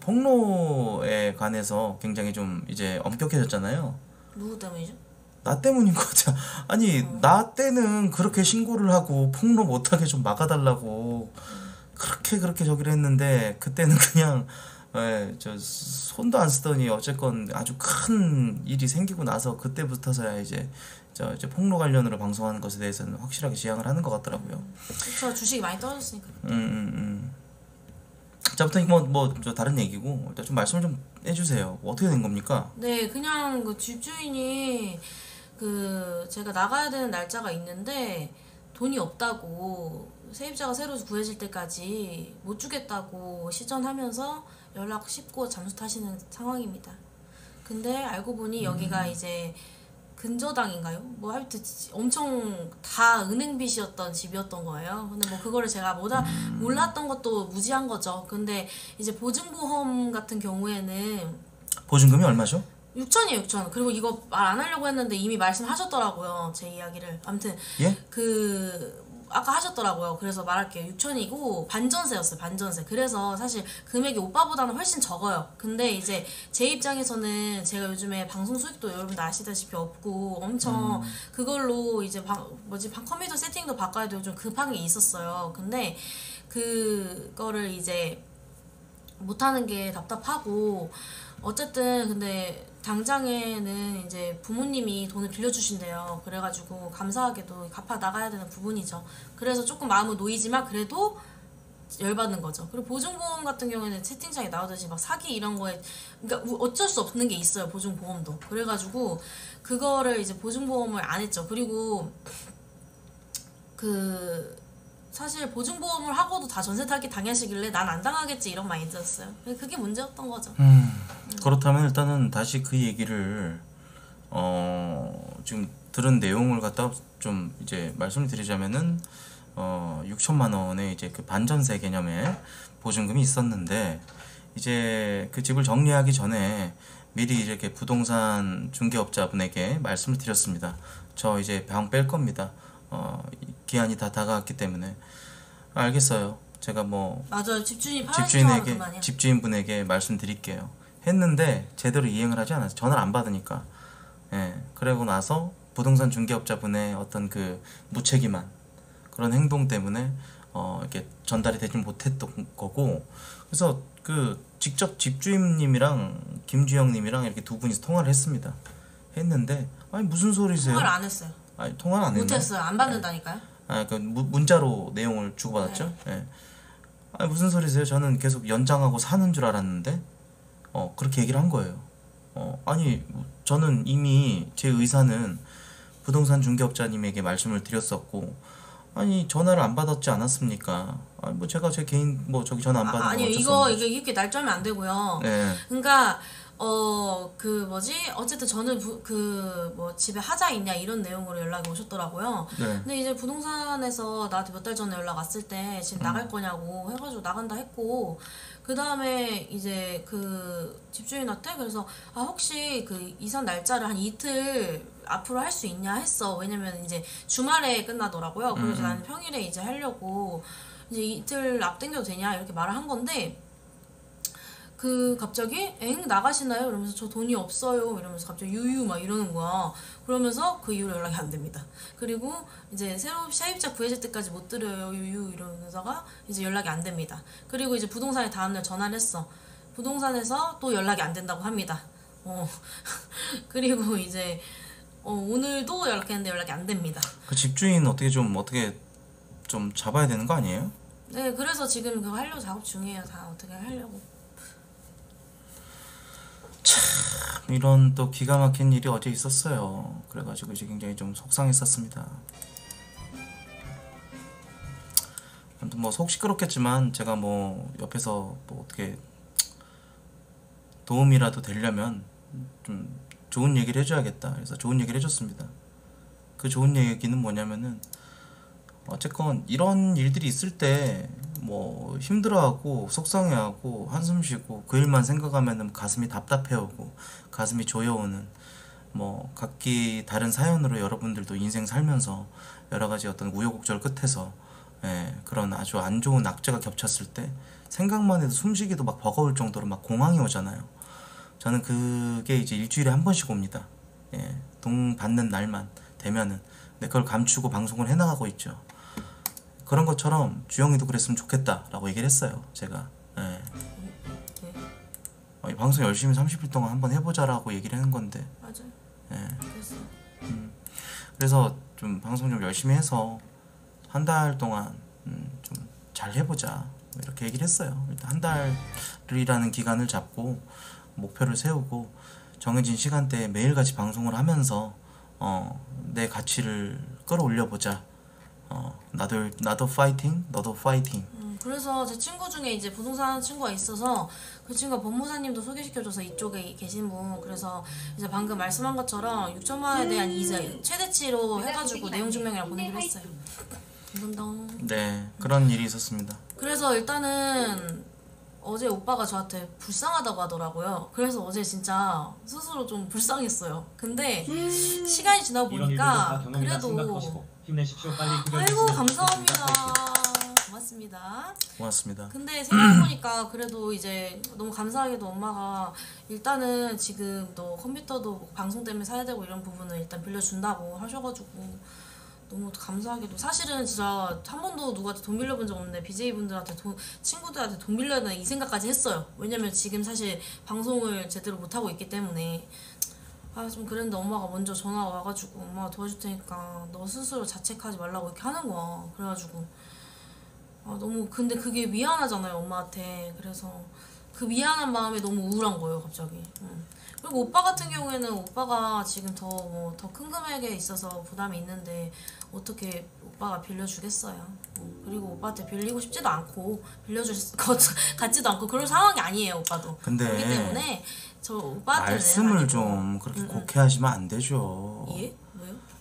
폭로에 관해서 굉장히 좀 이제 엄격해졌잖아요. 누구 때문이죠? 나 때문인 거죠. 아니 어. 나 때는 그렇게 신고를 하고 폭로 못하게 좀 막아달라고 음. 그렇게 그렇게 저기를 했는데 그때는 그냥 예, 저 손도 안 쓰더니 어쨌건 아주 큰 일이 생기고 나서 그때부터서야 이제 저 이제 폭로 관련으로 방송하는 것에 대해서는 확실하게 지향을 하는 것 같더라고요. 그렇죠. 주식이 많이 떨어졌으니까. 음, 음, 음. 자부터 뭐뭐 저 다른 얘기고 일단 좀 말씀을 좀 해주세요. 어떻게 된 겁니까? 네, 그냥 그 집주인이 그 제가 나가야 되는 날짜가 있는데 돈이 없다고 세입자가 새로 구해질 때까지 못 주겠다고 시전하면서 연락 씹고 잠수 타시는 상황입니다. 근데 알고 보니 여기가 음. 이제 근저당인가요? 뭐 하여튼 엄청 다 은행 빚이었던 집이었던 거예요. 근데 뭐 그거를 제가 뭐다 몰랐던 것도 무지한 거죠. 근데 이제 보증보험 같은 경우에는 보증금이 얼마죠? 육천이에요, 육천. 그리고 이거 말 안 하려고 했는데 이미 말씀하셨더라고요, 제 이야기를. 아무튼 예? 그 아까 하셨더라고요. 그래서 말할게요. 육천이고 반전세였어요, 반전세. 그래서 사실 금액이 오빠보다는 훨씬 적어요. 근데 이제 제 입장에서는 제가 요즘에 방송 수익도 여러분들 아시다시피 없고 엄청 음. 그걸로 이제 방, 뭐지 방 컴퓨터 세팅도 바꿔야 되고 좀 급한 게 있었어요. 근데 그거를 이제 못하는 게 답답하고 어쨌든 근데 당장에는 이제 부모님이 돈을 빌려주신대요. 그래가지고 감사하게도 갚아 나가야 되는 부분이죠. 그래서 조금 마음은 놓이지만 그래도 열받는 거죠. 그리고 보증보험 같은 경우에는 채팅창에 나오듯이 막 사기 이런 거에 그러니까 어쩔 수 없는 게 있어요. 보증보험도. 그래가지고 그거를 이제 보증보험을 안 했죠. 그리고 그 사실 보증보험을 하고도 다 전세 타기 당하시길래 난 안 당하겠지 이런 마인드였어요. 그게 문제였던 거죠. 음, 그렇다면 일단은 다시 그 얘기를 어 지금 들은 내용을 갖다 좀 이제 말씀을 드리자면은 어 육천만 원의 이제 그 반전세 개념의 보증금이 있었는데 이제 그 집을 정리하기 전에 미리 이렇게 부동산 중개업자분에게 말씀을 드렸습니다. 저 이제 방 뺄 겁니다. 어 기한이 다 다가왔기 때문에. 알겠어요. 제가 뭐 맞아요. 집주인이 집주인에게 그만이야. 집주인분에게 말씀드릴게요. 했는데 제대로 이행을 하지 않았어요. 전화를 안 받으니까. 예. 그러고 나서 부동산 중개업자분의 어떤 그 무책임한 그런 행동 때문에 어 이렇게 전달이 되지 못했던 거고, 그래서 그 직접 집주인님이랑 김주영님이랑 이렇게 두 분이서 통화를 했습니다. 했는데 아니 무슨 소리세요? 통화를 안 했어요. 아니 통화를 안 했나요? 못했어요. 안 받는다니까요. 아, 그 무- 문자로 내용을 주고받았죠. 예. 아니 무슨 소리세요? 저는 계속 연장하고 사는 줄 알았는데, 어 그렇게 얘기를 한 거예요. 어 아니 저는 이미 제 의사는 부동산 중개업자님에게 말씀을 드렸었고, 아니 전화를 안 받았지 않았습니까? 아니 뭐 제가 제 개인 뭐 저기 전화 안 받는 아, 거 아니요. 어쩔 수 이거 없는 이게 이렇게 날짜면 안 되고요. 네. 그러니까 어 그 뭐지 어쨌든 저는 그 뭐 집에 하자 있냐 이런 내용으로 연락이 오셨더라고요. 네. 근데 이제 부동산에서 나한테 몇 달 전에 연락 왔을 때 지금 나갈 거냐고 해가지고 나간다 했고, 그 다음에 이제 그 집주인한테 그래서 아 혹시 그 이사 날짜를 한 이틀 앞으로 할 수 있냐 했어. 왜냐면 이제 주말에 끝나더라고요. 그래서 음. 나는 평일에 이제 하려고 이제 이틀 앞당겨도 되냐 이렇게 말을 한 건데, 그 갑자기 엥 나가시나요? 이러면서 저 돈이 없어요 이러면서 갑자기 유유 막 이러는 거야. 그러면서 그 이후로 연락이 안 됩니다. 그리고 이제 새로 세입자 구해질 때까지 못 드려요 유유 이러면서가 이제 연락이 안 됩니다. 그리고 이제 부동산에 다음날 전화를 했어. 부동산에서 또 연락이 안 된다고 합니다. 어 그리고 이제 어, 오늘도 연락했는데 연락이 안 됩니다. 그 집주인 어떻게 좀 어떻게 좀 잡아야 되는 거 아니에요? 네, 그래서 지금 그거 하려고 작업 중이에요. 다 어떻게 하려고. 이런 또 기가 막힌 일이 어제 있었어요. 그래가지고 이제 굉장히 좀 속상했었습니다. 아무튼 뭐 속 시끄럽겠지만 제가 뭐 옆에서 뭐 어떻게 도움이라도 되려면 좀 좋은 얘기를 해줘야겠다. 그래서 좋은 얘기를 해줬습니다. 그 좋은 얘기는 뭐냐면은 어쨌건 이런 일들이 있을 때 뭐 힘들어하고 속상해하고 한숨 쉬고 그 일만 생각하면은 가슴이 답답해오고 가슴이 조여오는 뭐 각기 다른 사연으로 여러분들도 인생 살면서 여러가지 어떤 우여곡절 끝에서 예, 그런 아주 안 좋은 악재가 겹쳤을 때 생각만 해도 숨쉬기도 막 버거울 정도로 막 공황이 오잖아요. 저는 그게 이제 일주일에 한 번씩 옵니다. 예, 동 받는 날만 되면은. 근데 그걸 감추고 방송을 해나가고 있죠. 그런 것처럼 주영이도 그랬으면 좋겠다 라고 얘기를 했어요. 제가 예. 어, 이 방송 열심히 삼십 일 동안 한번 해보자 라고 얘기를 하는 건데, 맞아요. 예. 그랬어요. 그래서 좀 방송 좀 열심히 해서 한 달 동안 음, 좀 잘 해보자 뭐 이렇게 얘기를 했어요. 일단 한 달이라는 기간을 잡고 목표를 세우고 정해진 시간대에 매일같이 방송을 하면서 어, 내 가치를 끌어올려보자. 어, 나도 나도 파이팅, 너도 파이팅. 음, 그래서 제 친구 중에 이제 부동산 친구가 있어서 그 친구가 법무사님도 소개시켜줘서 이쪽에 계신 분, 그래서 이제 방금 말씀한 것처럼 육천만 원에 대한 이자 최대치로 해가지고 내용 증명이랑 보내기로 했어요. 감사합니다. 네, 그런 일이 있었습니다. 그래서 일단은 어제 오빠가 저한테 불쌍하다고 하더라고요. 그래서 어제 진짜 스스로 좀 불쌍했어요. 근데 시간이 지나고 이런 일들도 다 보니까 경험이라 생각하시고 그래도 힘내십시오. 빨리 아이고 해결됐으면 감사합니다. 좋겠습니다. 고맙습니다. 고맙습니다. 근데 생각해보니까 그래도 이제 너무 감사하게도 엄마가 일단은 지금 또 컴퓨터도 방송 때문에 사야 되고 이런 부분을 일단 빌려준다고 하셔가지고 너무 감사하게도, 사실은 진짜 한 번도 누구한테 돈 빌려본 적 없는데 비제이분들한테 돈, 친구들한테 돈 빌려야 되나 이 생각까지 했어요. 왜냐면 지금 사실 방송을 제대로 못하고 있기 때문에. 아 좀 그랬는데 엄마가 먼저 전화가 와가지고 엄마가 도와줄 테니까 너 스스로 자책하지 말라고 이렇게 하는 거야. 그래가지고 아 너무, 근데 그게 미안하잖아요 엄마한테. 그래서 그 미안한 마음에 너무 우울한 거예요 갑자기. 응. 그리고 오빠 같은 경우에는 오빠가 지금 더 뭐 더 큰 금액에 있어서 부담이 있는데 어떻게 오빠가 빌려주겠어요. 응. 그리고 오빠한테 빌리고 싶지도 않고 빌려줄 것 같지도 않고 그런 상황이 아니에요 오빠도. 근데 그렇기 때문에 저 오빠한테는 말씀을 아니고. 좀 그렇게 응, 응. 곡해하시면 안 되죠. 예? 왜요?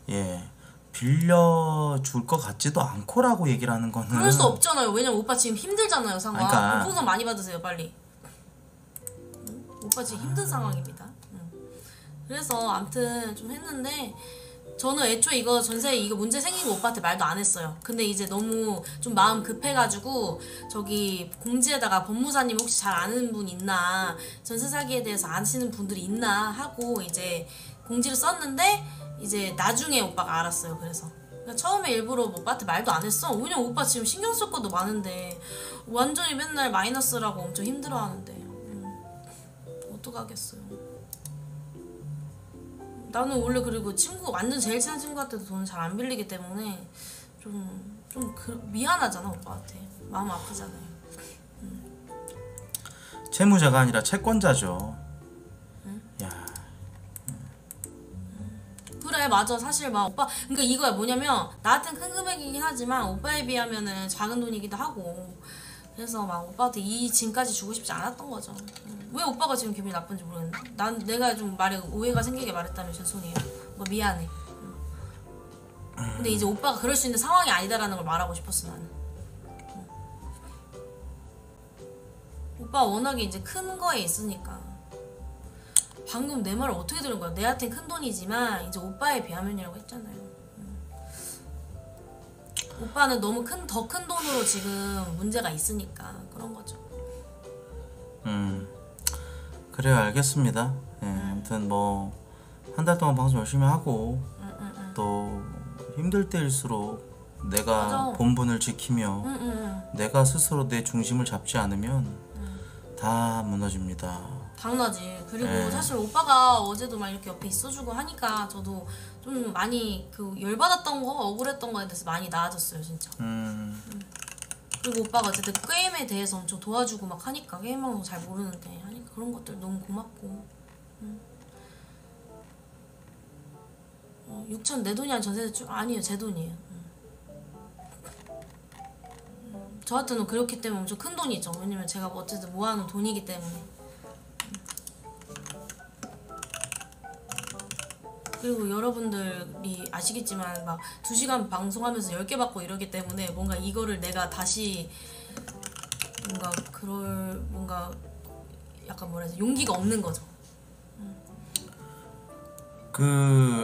예 빌려줄 것 같지도 않고라고 얘기를 하는 거는 그럴 수 없잖아요. 왜냐면 오빠 지금 힘들잖아요, 상황. 그러니까. 별풍선 많이 받으세요, 빨리. 응? 오빠 지금 힘든 상황입니다. 응. 그래서 아무튼 좀 했는데 저는 애초에 이거 전세 이거 문제 생긴 거 오빠한테 말도 안 했어요. 근데 이제 너무 좀 마음 급해가지고 저기 공지에다가 법무사님 혹시 잘 아는 분 있나, 전세 사기에 대해서 아시는 분들이 있나 하고 이제 공지를 썼는데 이제 나중에 오빠가 알았어요. 그래서 그러니까 처음에 일부러 오빠한테 말도 안 했어. 왜냐면 오빠 지금 신경 쓸 것도 많은데 완전히 맨날 마이너스라고 엄청 힘들어하는데 음, 어떡하겠어요. 나는 원래 그리고 친구 완전 제일 친한 친구한테도 돈을 잘 안 빌리기 때문에 좀 좀 그, 미안하잖아 오빠한테. 마음 아프잖아요. 음. 채무자가 아니라 채권자죠. 응? 야 그래 맞아. 사실 막 오빠 그러니까 이거야 뭐냐면 나한텐 큰 금액이긴 하지만 오빠에 비하면은 작은 돈이기도 하고 그래서 막 오빠한테 이 짐까지 주고 싶지 않았던 거죠. 음. 왜 오빠가 지금 기분이 나쁜지 모르겠는데 난 내가 좀 말에 오해가 생기게 말했다면 죄송해요. 뭐 미안해. 음. 근데 이제 오빠가 그럴 수 있는 상황이 아니다라는 걸 말하고 싶었어 나는. 음. 오빠 워낙에 이제 큰 거에 있으니까. 방금 내 말을 어떻게 들은 거야? 내한텐 큰 돈이지만 이제 오빠에 비하면이라고 했잖아요. 음. 오빠는 너무 큰 더 큰 돈으로 지금 문제가 있으니까 그런 거죠. 음 그래요 알겠습니다. 예, 아무튼 뭐 한 달 동안 방송 열심히 하고 응, 응, 응. 또 힘들 때일수록 내가 맞아. 본분을 지키며 응, 응, 응. 내가 스스로 내 중심을 잡지 않으면 다 무너집니다. 당연하지. 그리고 네. 사실 오빠가 어제도 막 이렇게 옆에 있어주고 하니까 저도 좀 많이 그 열받았던 거 억울했던 거에 대해서 많이 나아졌어요 진짜. 음, 그리고 오빠가 어쨌든 게임에 대해서 엄청 도와주고 막 하니까 게임 방송 잘 모르는데 하니까 그런 것들 너무 고맙고. 음. 어, 육천 내 돈이 아닌 전세 줄 아니에요 제 돈이에요. 음. 음, 저한테는 그렇기 때문에 엄청 큰 돈이죠. 왜냐면 제가 어쨌든 모아놓은 돈이기 때문에. 음. 그리고 여러분들이 아시겠지만 막 두 시간 방송하면서 열 개 받고 이러기 때문에 뭔가 이거를 내가 다시 뭔가 그럴 뭔가 약간 뭐라 해야 지 용기가 없는 거죠. 그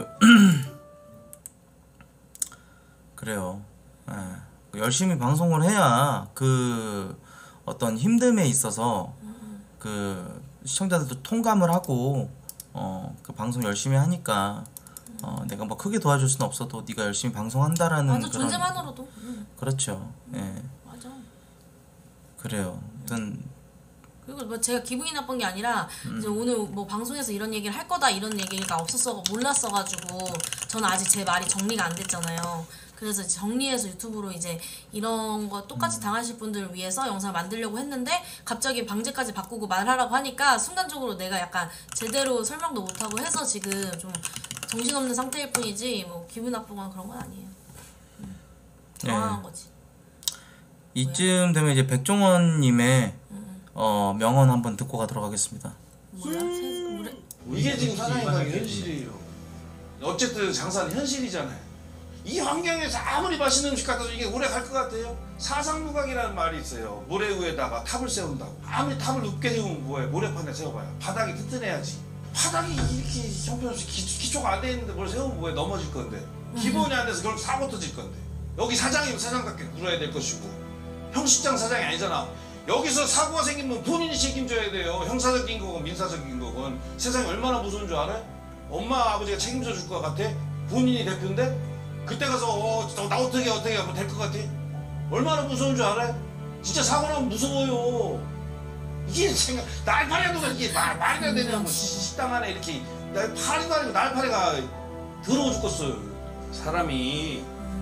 그래요. 예. 열심히 방송을 해야 그 어떤 힘듦에 있어서 그 시청자들도 통감을 하고 어 그 방송 열심히 하니까 어 내가 뭐 크게 도와줄 수는 없어도 네가 열심히 방송한다라는 맞아. 그런 존재만으로도. 응, 그렇죠. 예. 맞아. 그래요. 아무튼 그리고 뭐 제가 기분이 나쁜 게 아니라 이제 오늘 뭐 방송에서 이런 얘기를 할 거다 이런 얘기가 없었어 몰랐어가지고 저는 아직 제 말이 정리가 안 됐잖아요. 그래서 이제 정리해서 유튜브로 이제 이런 거 똑같이 당하실 분들을 위해서 영상을 만들려고 했는데 갑자기 방제까지 바꾸고 말하라고 하니까 순간적으로 내가 약간 제대로 설명도 못하고 해서 지금 좀 정신없는 상태일 뿐이지 뭐 기분 나쁘거나 그런 건 아니에요. 음. 당황한 거지. 이쯤 되면 이제 백종원님의 어, 명언 한번 듣고 가도록 하겠습니다. 뭐야? 세- 우리- 이게 지금 사장님의 현실이에요. 어쨌든 장사는 현실이잖아요. 이 환경에서 아무리 맛있는 음식 갖다 줘 이게 오래 갈 것 같아요? 사상무각이라는 말이 있어요. 모래 위에다가 탑을 세운다고. 아무리 탑을 높게 세우면 뭐해? 모래판에 세워봐요. 바닥이 튼튼해야지. 바닥이 이렇게 형편없이 기, 기초가 안 돼 있는데 뭘 세우면 뭐해? 넘어질 건데. 기본이 안 돼서 결국 사고 터질 건데. 여기 사장이면 사장답게 굴어야 될 것이고 형식장 사장이 아니잖아. 여기서 사고가 생기면 본인이 책임져야 돼요. 형사적인 거건 민사적인 거건. 세상이 얼마나 무서운 줄 알아요? 엄마 아버지가 책임져 줄 것 같아? 본인이 대표인데? 그때 가서 어, 나 어떻게 어떻게 하면 될 것 같아? 얼마나 무서운 줄 알아요? 진짜 사고 나면 무서워요. 이게 생각 날파리도 이게 말, 말이 안 되냐고. 식당 안에 이렇게 날파리가 아니고 날파리가 더러워 죽겠어요. 사람이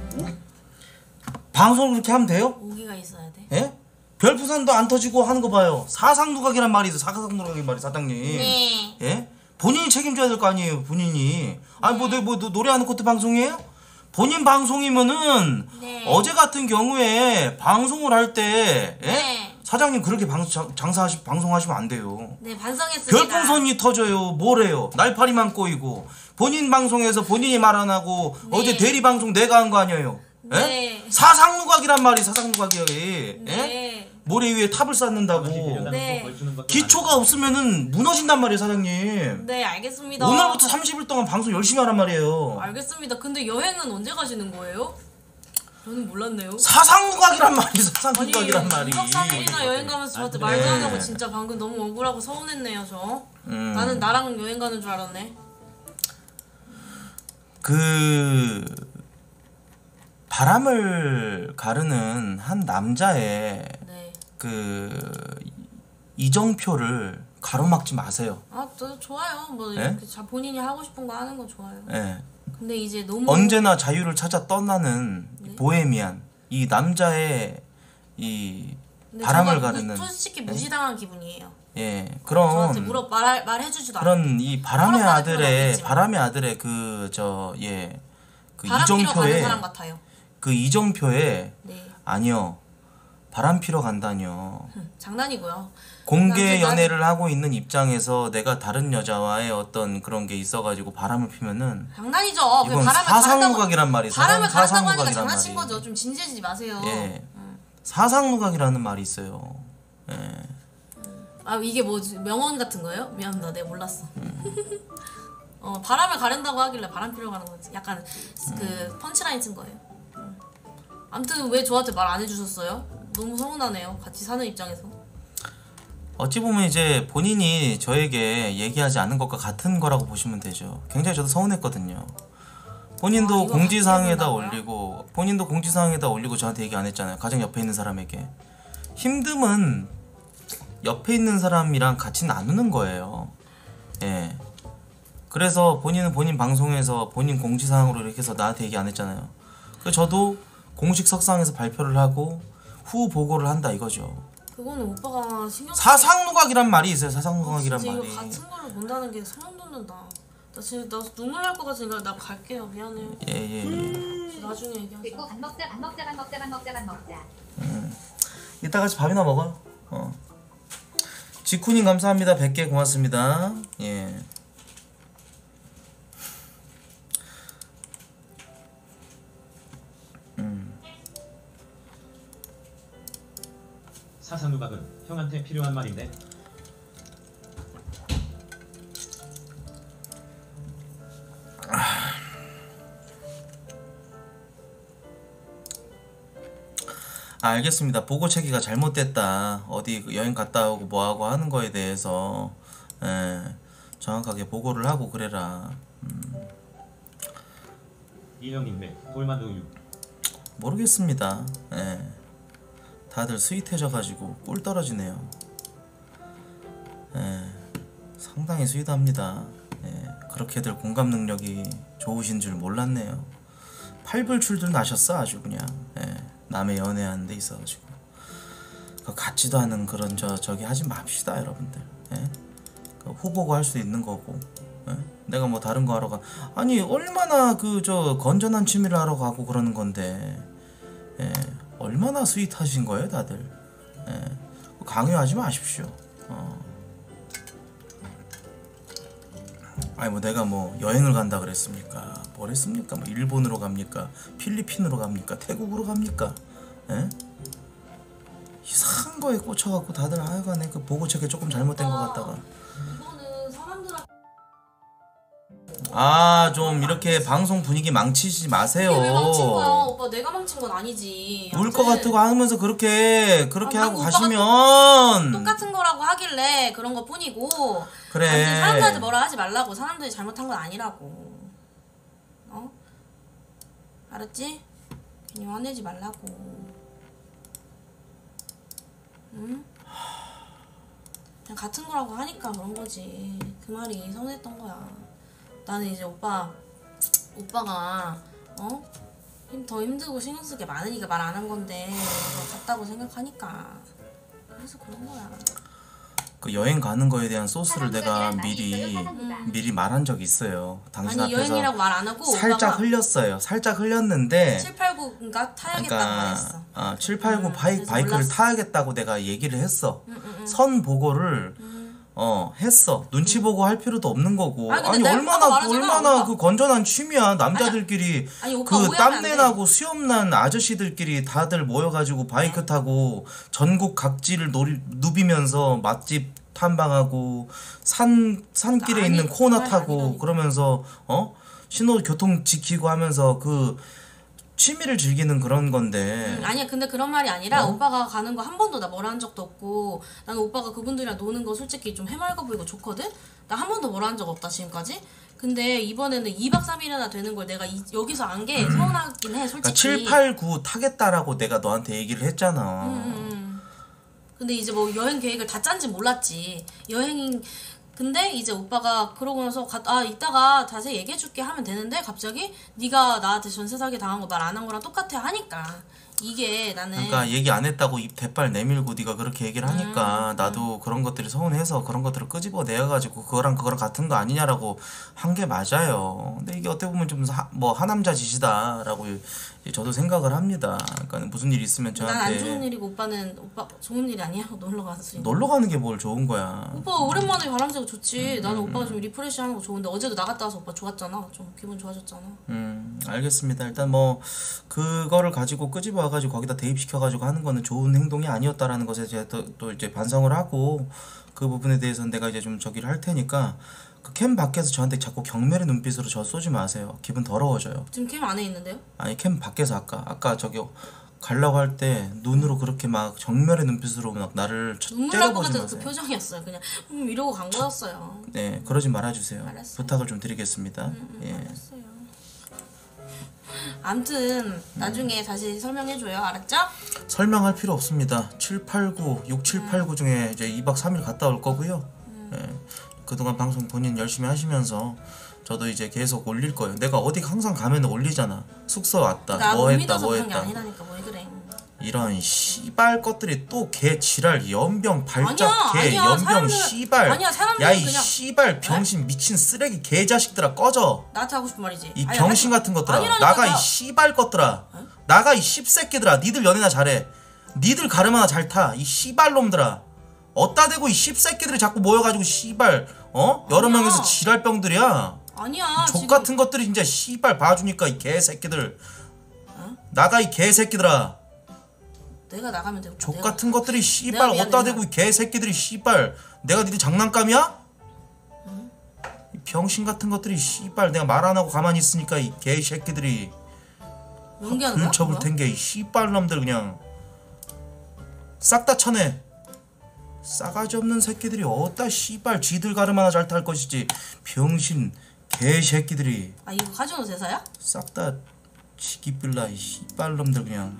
방송을 그렇게 하면 돼요? 오기가 있어야 돼. 예? 별풍선도 안 터지고 하는 거 봐요. 사상누각이란 말이 있어. 사상누각이 말이 사장님. 네. 예? 본인이 책임져야 될 거 아니에요. 본인이. 아니 뭐, 내, 뭐 노래하는 것도 방송이에요? 본인 방송이면은 네. 어제 같은 경우에 방송을 할 때 예? 네. 사장님 그렇게 방, 장, 장사하시 방송하시면 안 돼요. 네, 반성했습니다. 별풍선이 터져요. 뭐래요? 날파리만 꼬이고 본인 방송에서 본인이 말 안 하고 네. 어제 대리 방송 내가 한 거 아니에요? 예? 네. 사상누각이란 말이 사상누각이에요. 예? 네. 모래 위에 탑을 쌓는다고. 네. 기초가 없으면은 무너진단 말이에요, 사장님. 네, 알겠습니다. 오늘부터 삼십 일 동안 방송 열심히 하란 말이에요. 알겠습니다. 근데 여행은 언제 가시는 거예요? 저는 몰랐네요. 사상누각이란 말이 사상누각이란 말이. 이 박 삼 일이나 여행 가면서 저한테 아, 말도 안 네. 하고 진짜 방금 너무 억울하고 서운했네요, 저. 음. 나는 나랑 여행 가는 줄 알았네. 그 바람을 가르는 한 남자의 네. 그 이정표를 가로막지 마세요. 아, 저 좋아요. 뭐 네? 이렇게 자 본인이 하고 싶은 거 하는 거 좋아요. 예. 근데 이제 너무 언제나 자유를 찾아 떠나는 네. 보헤미안 이 남자의 이 근데 바람을 저가 가르는 무, 솔직히 네? 무시당한 기분이에요. 예 저한테 그런 물어 말 말해주지도 않아요. 그런 이 바람의 허락받을 필요는 아들의 없겠지만. 바람의 아들의 그 저 예 그 바람 피러 가는 이정표의 사람 같아요. 그 이정표의 네, 아니요 바람 피러 간다뇨. 흠, 장난이고요. 공개 나한테 연애를 하고 있는 입장에서 내가 다른 여자와의 어떤 그런 게 있어가지고 바람을 피면은 장난이죠. 그 이건 바람을 사상누각이란 말이 바람을 사상- 가른다고 하니까 사상누각이란 장난친 말이. 거죠. 좀 진지해지지 마세요. 예 음. 사상누각이라는 말이 있어요. 예. 아 이게 뭐지? 명언 같은 거예요? 미안합니다. 내가 몰랐어. 어 바람을 가른다고 하길래 바람 피러 가는 거지. 약간 그 펀치라인 쓴 거예요. 음. 아무튼 왜 저한테 말 안 해주셨어요? 너무 서운하네요. 같이 사는 입장에서. 어찌 보면 이제 본인이 저에게 얘기하지 않은 것과 같은 거라고 보시면 되죠. 굉장히 저도 서운했거든요. 본인도 아, 이거 공지사항에다 같이 해야 올리고 본인도 공지사항에다 올리고 저한테 얘기 안 했잖아요. 가장 옆에 있는 사람에게. 힘듦은 옆에 있는 사람이랑 같이 나누는 거예요. 예. 그래서 본인은 본인 방송에서 본인 공지사항으로 이렇게 해서 나한테 얘기 안 했잖아요. 그래서 저도 공식 석상에서 발표를 하고 후 보고를 한다 이거죠. 그거는 오빠가 신경 쓰- 사상누각이란 말이 있어요. 사상누각이란 진짜 말이. 이거 같은 걸로 본다는 게 소름 돋는다. 나 지금 나 눈물 날 것 같으니까 나 갈게요. 미안해요. 예예 예. 나중에 얘기하자. 그리고 밥 먹자 밥 먹자 밥 먹자 밥 먹자 밥 먹자. 이따 같이 밥이나 먹어요. 어. 지쿠님 감사합니다. 백 개 고맙습니다. 예. 사상누각은 형한테 필요한 말인데 아, 알겠습니다. 보고 체계가 잘못됐다. 어디 여행 갔다 오고 뭐하고 하는 거에 대해서 예, 정확하게 보고를 하고 그래라. 이형님의 돌만 우유 모르겠습니다. 예. 다들 스윗해져가지고 꿀 떨어지네요. 예. 상당히 스윗합니다. 예. 그렇게들 공감 능력이 좋으신 줄 몰랐네요. 팔불출들 나셨어 아주 그냥. 예. 남의 연애하는 데 있어가지고 그 같지도 않은 그런 저 저기 하지 맙시다 여러분들. 예? 그 후보고 할 수 있는 거고. 예? 내가 뭐 다른 거 하러 가 아니 얼마나 그 저 건전한 취미를 하러 가고 그러는 건데 예? 얼마나 스윗하신 거예요 다들. 예? 강요하지 마십시오. 어. 아니 뭐 내가 뭐 여행을 간다 그랬습니까? 뭘 했습니까? 뭐 일본으로 갑니까? 필리핀으로 갑니까? 태국으로 갑니까? 예? 이상한 거에 꽂혀갖고 다들 하여간에 그 보고 체계 조금 잘못된 것 같다가 이거는 사람들한테 아 좀 이렇게 방송 분위기 망치지 마세요. 왜 망친 거야? 오빠 내가 망친 건 아니지. 울 것 아무튼 같고 하면서 그렇게 그렇게 아, 하고 오빠가 가시면 똑같은 거라고 하길래 그런 거 뿐이고. 그래. 아무튼 사람들한테 뭐라 하지 말라고. 사람들이 잘못한 건 아니라고. 어? 알았지? 괜히 화내지 말라고. 응? 그냥 같은 거라고 하니까 그런 거지. 그 말이 서운했던 거야. 나는 이제 오빠, 오빠가 어? 힘 더 힘들고 신경 쓸 게 많으니까 말 안 한 건데 그거 같다고 생각하니까 그래서 그런 거야. 그 여행 가는 거에 대한 소스를 내가 사상부각이란 말이 미리 있어요, 사상부각. 미리 말한 적이 있어요. 당신 아니 앞에서 여행이라고 말 안 하고 살짝 오빠가 흘렸어요. 살짝 흘렸는데 칠, 팔, 구인가 타야겠다고 말했어. 그러니까 아, 칠, 팔, 구 음, 바이, 그래서 바이크를 몰랐어. 타야겠다고 내가 얘기를 했어. 음, 음, 음. 선 보고를 어 했어. 눈치 보고 할 필요도 없는 거고. 아니, 아니, 근데 내가 얼마나 아까 말하잖아, 얼마나 오빠. 그 건전한 취미야. 남자들끼리 아니, 오빠 그 오해하면 안 땀내 돼. 나고 수염 난 아저씨들끼리 다들 모여가지고 바이크 타고 전국 각지를 노리, 누비면서 맛집 탐방하고 산 산길에 아니, 있는 코너 그건 타고 아니라니까. 그러면서 어 신호 교통 지키고 하면서 그 취미를 즐기는 그런 건데. 음, 아니야 근데 그런 말이 아니라 어? 오빠가 가는 거 한 번도 나 뭐라 한 적도 없고 나는 오빠가 그분들이랑 노는 거 솔직히 좀 해맑아 보이고 좋거든? 나 한 번도 뭐라 한 적 없다 지금까지. 근데 이번에는 이 박 삼 일이나 되는 걸 내가 이, 여기서 안 게 서운하긴 해 솔직히. 그러니까 칠, 팔, 구 타겠다라고 내가 너한테 얘기를 했잖아. 음. 근데 이제 뭐 여행 계획을 다 짠지 몰랐지. 여행 근데 이제 오빠가 그러고 나서 가, 아 이따가 자세히 얘기해줄게 하면 되는데 갑자기 네가 나한테 전세 사기 당한 거 말 안 한 거랑 똑같아 하니까 이게 나는 그러니까 얘기 안 했다고 입 대빨 내밀고 네가 그렇게 얘기를 하니까 음, 나도 그런 것들이 서운해서 그런 것들을 끄집어 내가지고 그거랑 그거랑 같은 거 아니냐라고 한 게 맞아요. 근데 이게 어떻게 보면 좀 뭐 하남자 짓이다라고 저도 생각을 합니다. 그러니까 무슨 일 있으면 난 안 저한테 좋은 일이고 오빠는 오빠 좋은 일이 아니야 놀러 가서 놀러 가는 게 뭘 좋은 거야. 오빠 오랜만에 바람쐬고 좋지. 나는 음, 오빠가 좀 리프레시 하는 거 좋은데 어제도 나갔다 와서 오빠 좋았잖아. 좀 기분 좋아졌잖아. 음, 알겠습니다. 일단 뭐 그거를 가지고 끄집어 와가지고 거기다 대입시켜가지고 하는 거는 좋은 행동이 아니었다라는 것에 제가 또, 또 이제 반성을 하고 그 부분에 대해서는 내가 이제 좀 저기를 할 테니까 그 캠 밖에서 저한테 자꾸 경멸의 눈빛으로 저 쏘지 마세요. 기분 더러워져요. 지금 캠 안에 있는데요? 아니 캠 밖에서 아까 아까 저기 가려고 할 때 눈으로 그렇게 막 정멸의 눈빛으로 막 나를 쳐- 눈물 날 것 째려보지 같아서 그 마세요. 표정이었어요. 그냥 음 이러고 간 거였어요. 네, 그러지 말아주세요. 알았어요. 부탁을 좀 드리겠습니다. 음, 예. 알았어요. 암튼 나중에 다시 설명해줘요. 알았죠? 설명할 필요 없습니다. 칠, 팔, 구, 육, 칠, 팔, 구 중에 이제 이 박 삼 일 갔다 올 거고요. 예. 그동안 방송 본인 열심히 하시면서 저도 이제 계속 올릴 거예요. 내가 어디 항상 가면 올리잖아. 숙소 왔다. 나 뭐 못 했다. 믿어서 뭐 그런 게 했다. 아니라니까 뭐 왜 그래. 이런 씨발 것들이 또 개 지랄 연병 발작 아니야, 개 아니야, 연병 사람들- 씨발 아니야, 사람들은 야 이 그냥- 씨발 병신 미친 쓰레기 개 자식들아 꺼져. 나한테 하고 싶은 말이지. 이 아니, 병신 아니, 같은 것들아 아니라니까, 나가 이 나- 씨발 것들아 나가 이 씹새끼들아 니들 연애나 잘해 니들 가르마나 잘 타 이 씨발 놈들아 어따 대고 이 씹새끼들이 자꾸 모여가지고 씨발 어 여러 아니야. 명이서 지랄병들이야 아니야. 족 지금 같은 것들이 진짜 씨발 봐주니까 이 개새끼들 나가 이 개새끼들아 내가 나가면 되고. 족 내가- 같은 것들이 씨발 내가 미안해, 어따 내가. 대고 이 개새끼들이 씨발 내가 니들 장난감이야? 이 병신 같은 것들이 씨발 내가 말 안 하고 가만히 있으니까 이 개새끼들이 연기하는 거야? 불쳐볼 뭐야? 텐게 이 씨발 놈들 그냥 싹 다 쳐내. 싸가지 없는 새끼들이 어따 씨발 쥐들 가르마나 잘 탈 것이지 병신 개새끼들이 아 이거 카지노 대사야? 싹 다 지기빌라 이 씨발 놈들 그냥.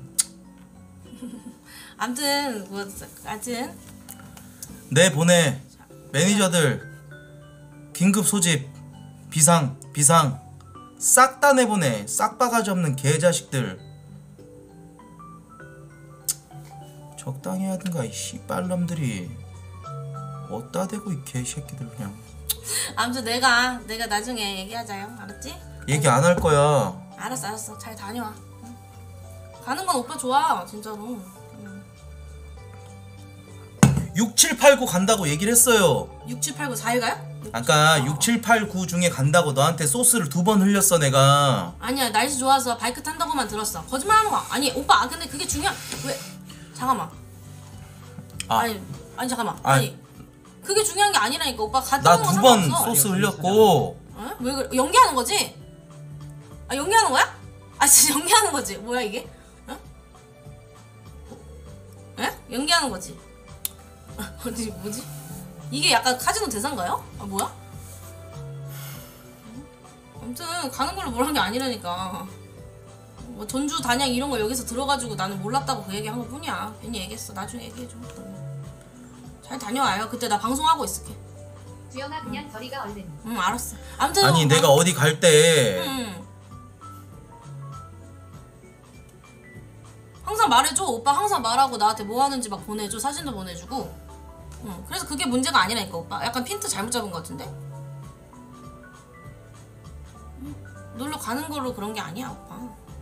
암튼 뭐 하여튼 내 보내 매니저들 긴급 소집 비상 비상 싹 다 내보내 싹바가지 없는 개자식들 적당히 하든가 이 씨발놈들이 어따 대고 이 개새끼들 그냥 아무튼 내가 내가 나중에 얘기하자요. 알았지? 얘기 안 할 거야. 알았어 알았어 잘 다녀와. 응. 가는 건 오빠 좋아 진짜로. 응. 육, 칠, 팔, 구 간다고 얘기를 했어요. 육, 칠, 팔, 구 사 일 가요? 아까 육, 칠, 팔, 구 중에 간다고 너한테 소스를 두 번 흘렸어 내가. 아니야 날씨 좋아서 바이크 탄다고만 들었어. 거짓말하는 거 아니 오빠 아, 근데 그게 중요한 왜 잠깐만 아, 아니 아니 잠깐만 아. 아니 그게 중요한 게 아니라니까 오빠 갔다 나 오는 거 두 번 상관없어. 소스 흘렸고 어? 왜 그래 연기하는 거지? 아 연기하는 거야? 아 진짜 연기하는 거지 뭐야 이게? 어? 에? 연기하는 거지? 아, 어디 뭐지? 이게 약간 카지노 대사인가요? 아 뭐야? 아무튼 가는 걸로 뭐란 게 아니라니까. 뭐 전주 단양 이런 거 여기서 들어가지고 나는 몰랐다고 그 얘기 한 것 뿐이야. 괜히 얘기했어. 나중에 얘기해줘. 잘 다녀와요. 그때 나 방송하고 있을게. 주영아 그냥 저리가 얼른. 응 알았어. 아무튼 아니 어, 내가 어디 갈 때 응. 항상 말해줘. 오빠 항상 말하고 나한테 뭐 하는지 막 보내줘. 사진도 보내주고. 응, 그래서 그게 문제가 아니라니까 오빠. 약간 핀트 잘못 잡은 것 같은데? 응, 놀러 가는 걸로 그런 게 아니야 오빠.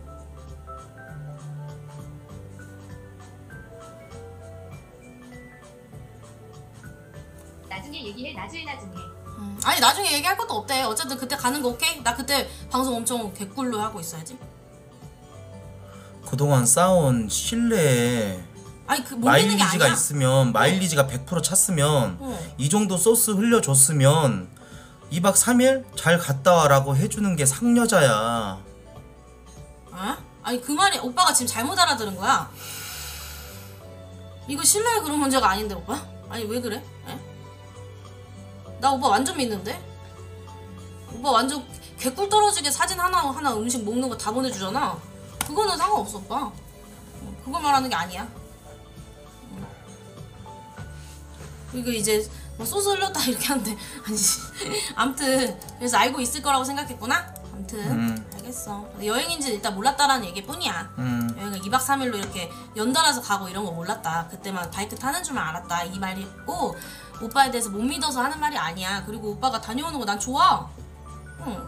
나중에 얘기해. 나중에 나중에. 음, 아니 나중에 얘기할 것도 없대. 어쨌든 그때 가는 거 오케이? 나 그때 방송 엄청 개꿀로 하고 있어야지. 그동안 쌓아온 신뢰에 아니 그 못 믿는 게 마일리지가 아니야. 있으면 마일리지가 백 퍼센트 찼으면 어. 이 정도 소스 흘려줬으면 이박 삼일 잘 갔다 와라고 해주는 게 상여자야. 어? 아니 그 말이 오빠가 지금 잘못 알아들은 거야. 이거 신뢰에 그런 문제가 아닌데 오빠? 아니 왜 그래? 에? 나 오빠 완전 믿는데? 오빠 완전 개꿀 떨어지게 사진 하나 하나 음식 먹는 거 다 보내주잖아. 그거는 상관없어 오빠. 그거 말하는 게 아니야. 이거 이제 뭐 소스 흘렸다 이렇게 하는데 아니지. 암튼 그래서 알고 있을 거라고 생각했구나. 암튼 음. 알겠어. 여행인지 일단 몰랐다라는 얘기뿐이야. 음. 여행을 이박 삼일로 이렇게 연달아서 가고 이런 거 몰랐다. 그때만 바이크 타는 줄만 알았다. 이 말이고 오빠에 대해서 못 믿어서 하는 말이 아니야. 그리고 오빠가 다녀오는 거 난 좋아. 응.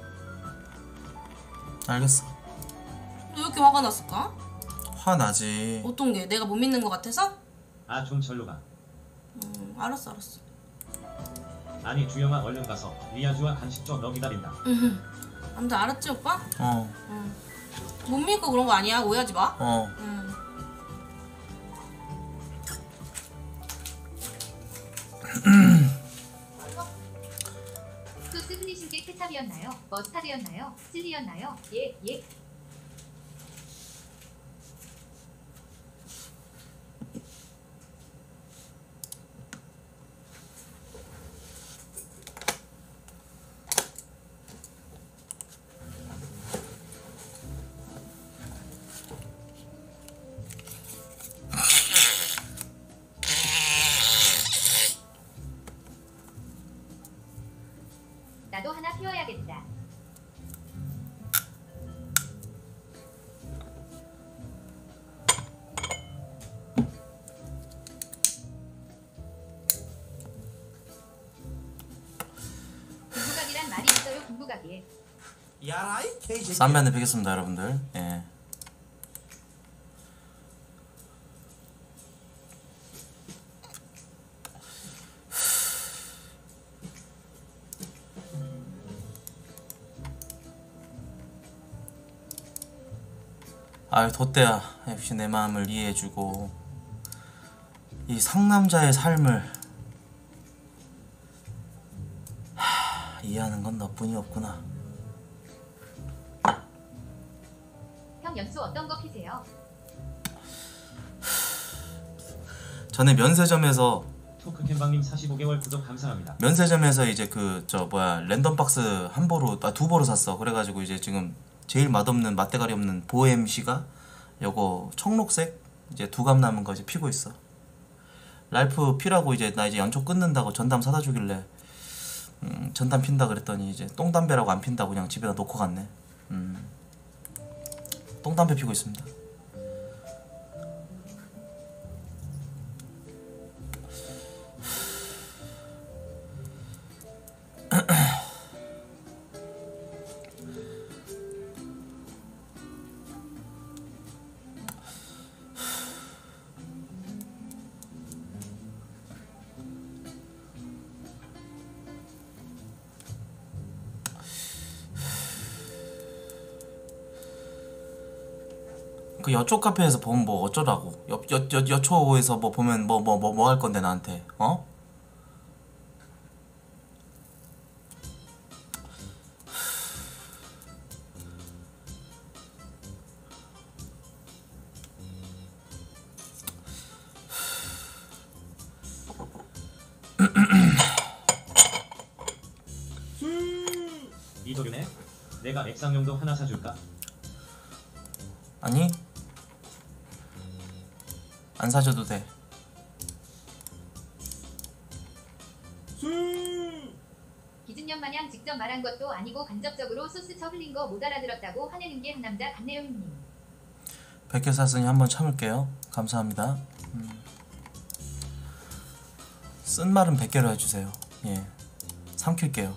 알겠어. 왜 이렇게 화가 났을까? 화나지. 어떤 게? 내가 못 믿는 거 같아서? 아 좀 절로 가. 음, 알았어 알았어. 아니 주영아 얼른 가서 리아주와 간식 좀 너 기다린다. 음. 아무튼 알았지 오빠? 어. 응. 못 믿고 그런 거 아니야. 오해하지 마. 어. 응. 소스 흘리신 게 케찹이었나요? 머스타드였나요? 칠리였나요? 예, 예. 나도 하나 피워야겠다. 군부각이란 말이 있어요. 군부각에. 쌈면을 뵙겠습니다 여러분들. 예. 아유 돛대야 역시 내 마음을 이해해주고 이 상남자의 삶을 하, 이해하는 건 너뿐이 없구나. 형 연수 어떤 거 피세요? 전에 면세점에서 토크캠방님 사십오 개월 구독 감사합니다. 면세점에서 이제 그 저 뭐야 랜덤박스 한 보로 아 두 보로 샀어. 그래가지고 이제 지금 제일 맛없는 맛대가리 없는 보엠씨가 요거 청록색 이제 두 감 남은 거 이제 피고 있어. 랄프 피라고 이제 나 이제 연초 끊는다고 전담 사다 주길래 음, 전담 핀다 그랬더니 이제 똥담배라고 안 핀다고 그냥 집에다 놓고 갔네. 음, 똥담배 피고 있습니다. 그 여초 카페에서 보면 뭐 어쩌라고. 여, 여, 여, 여초에서 뭐 보면 뭐 뭐 뭐 뭐 할 건데 나한테 어? 이도균에 내가 액상용도 하나 사줄까? 아니 안 사줘도 돼. 기준년 마냥 직접 말한 것도 아니고 간접적으로 소스 처흘린 거 못 알아들었다고 화내는 게 한 남자 같네요 형님. 백개 샀으니 한번 참을게요. 감사합니다. 음. 쓴 말은 백 개로 해주세요. 예, 삼킬게요.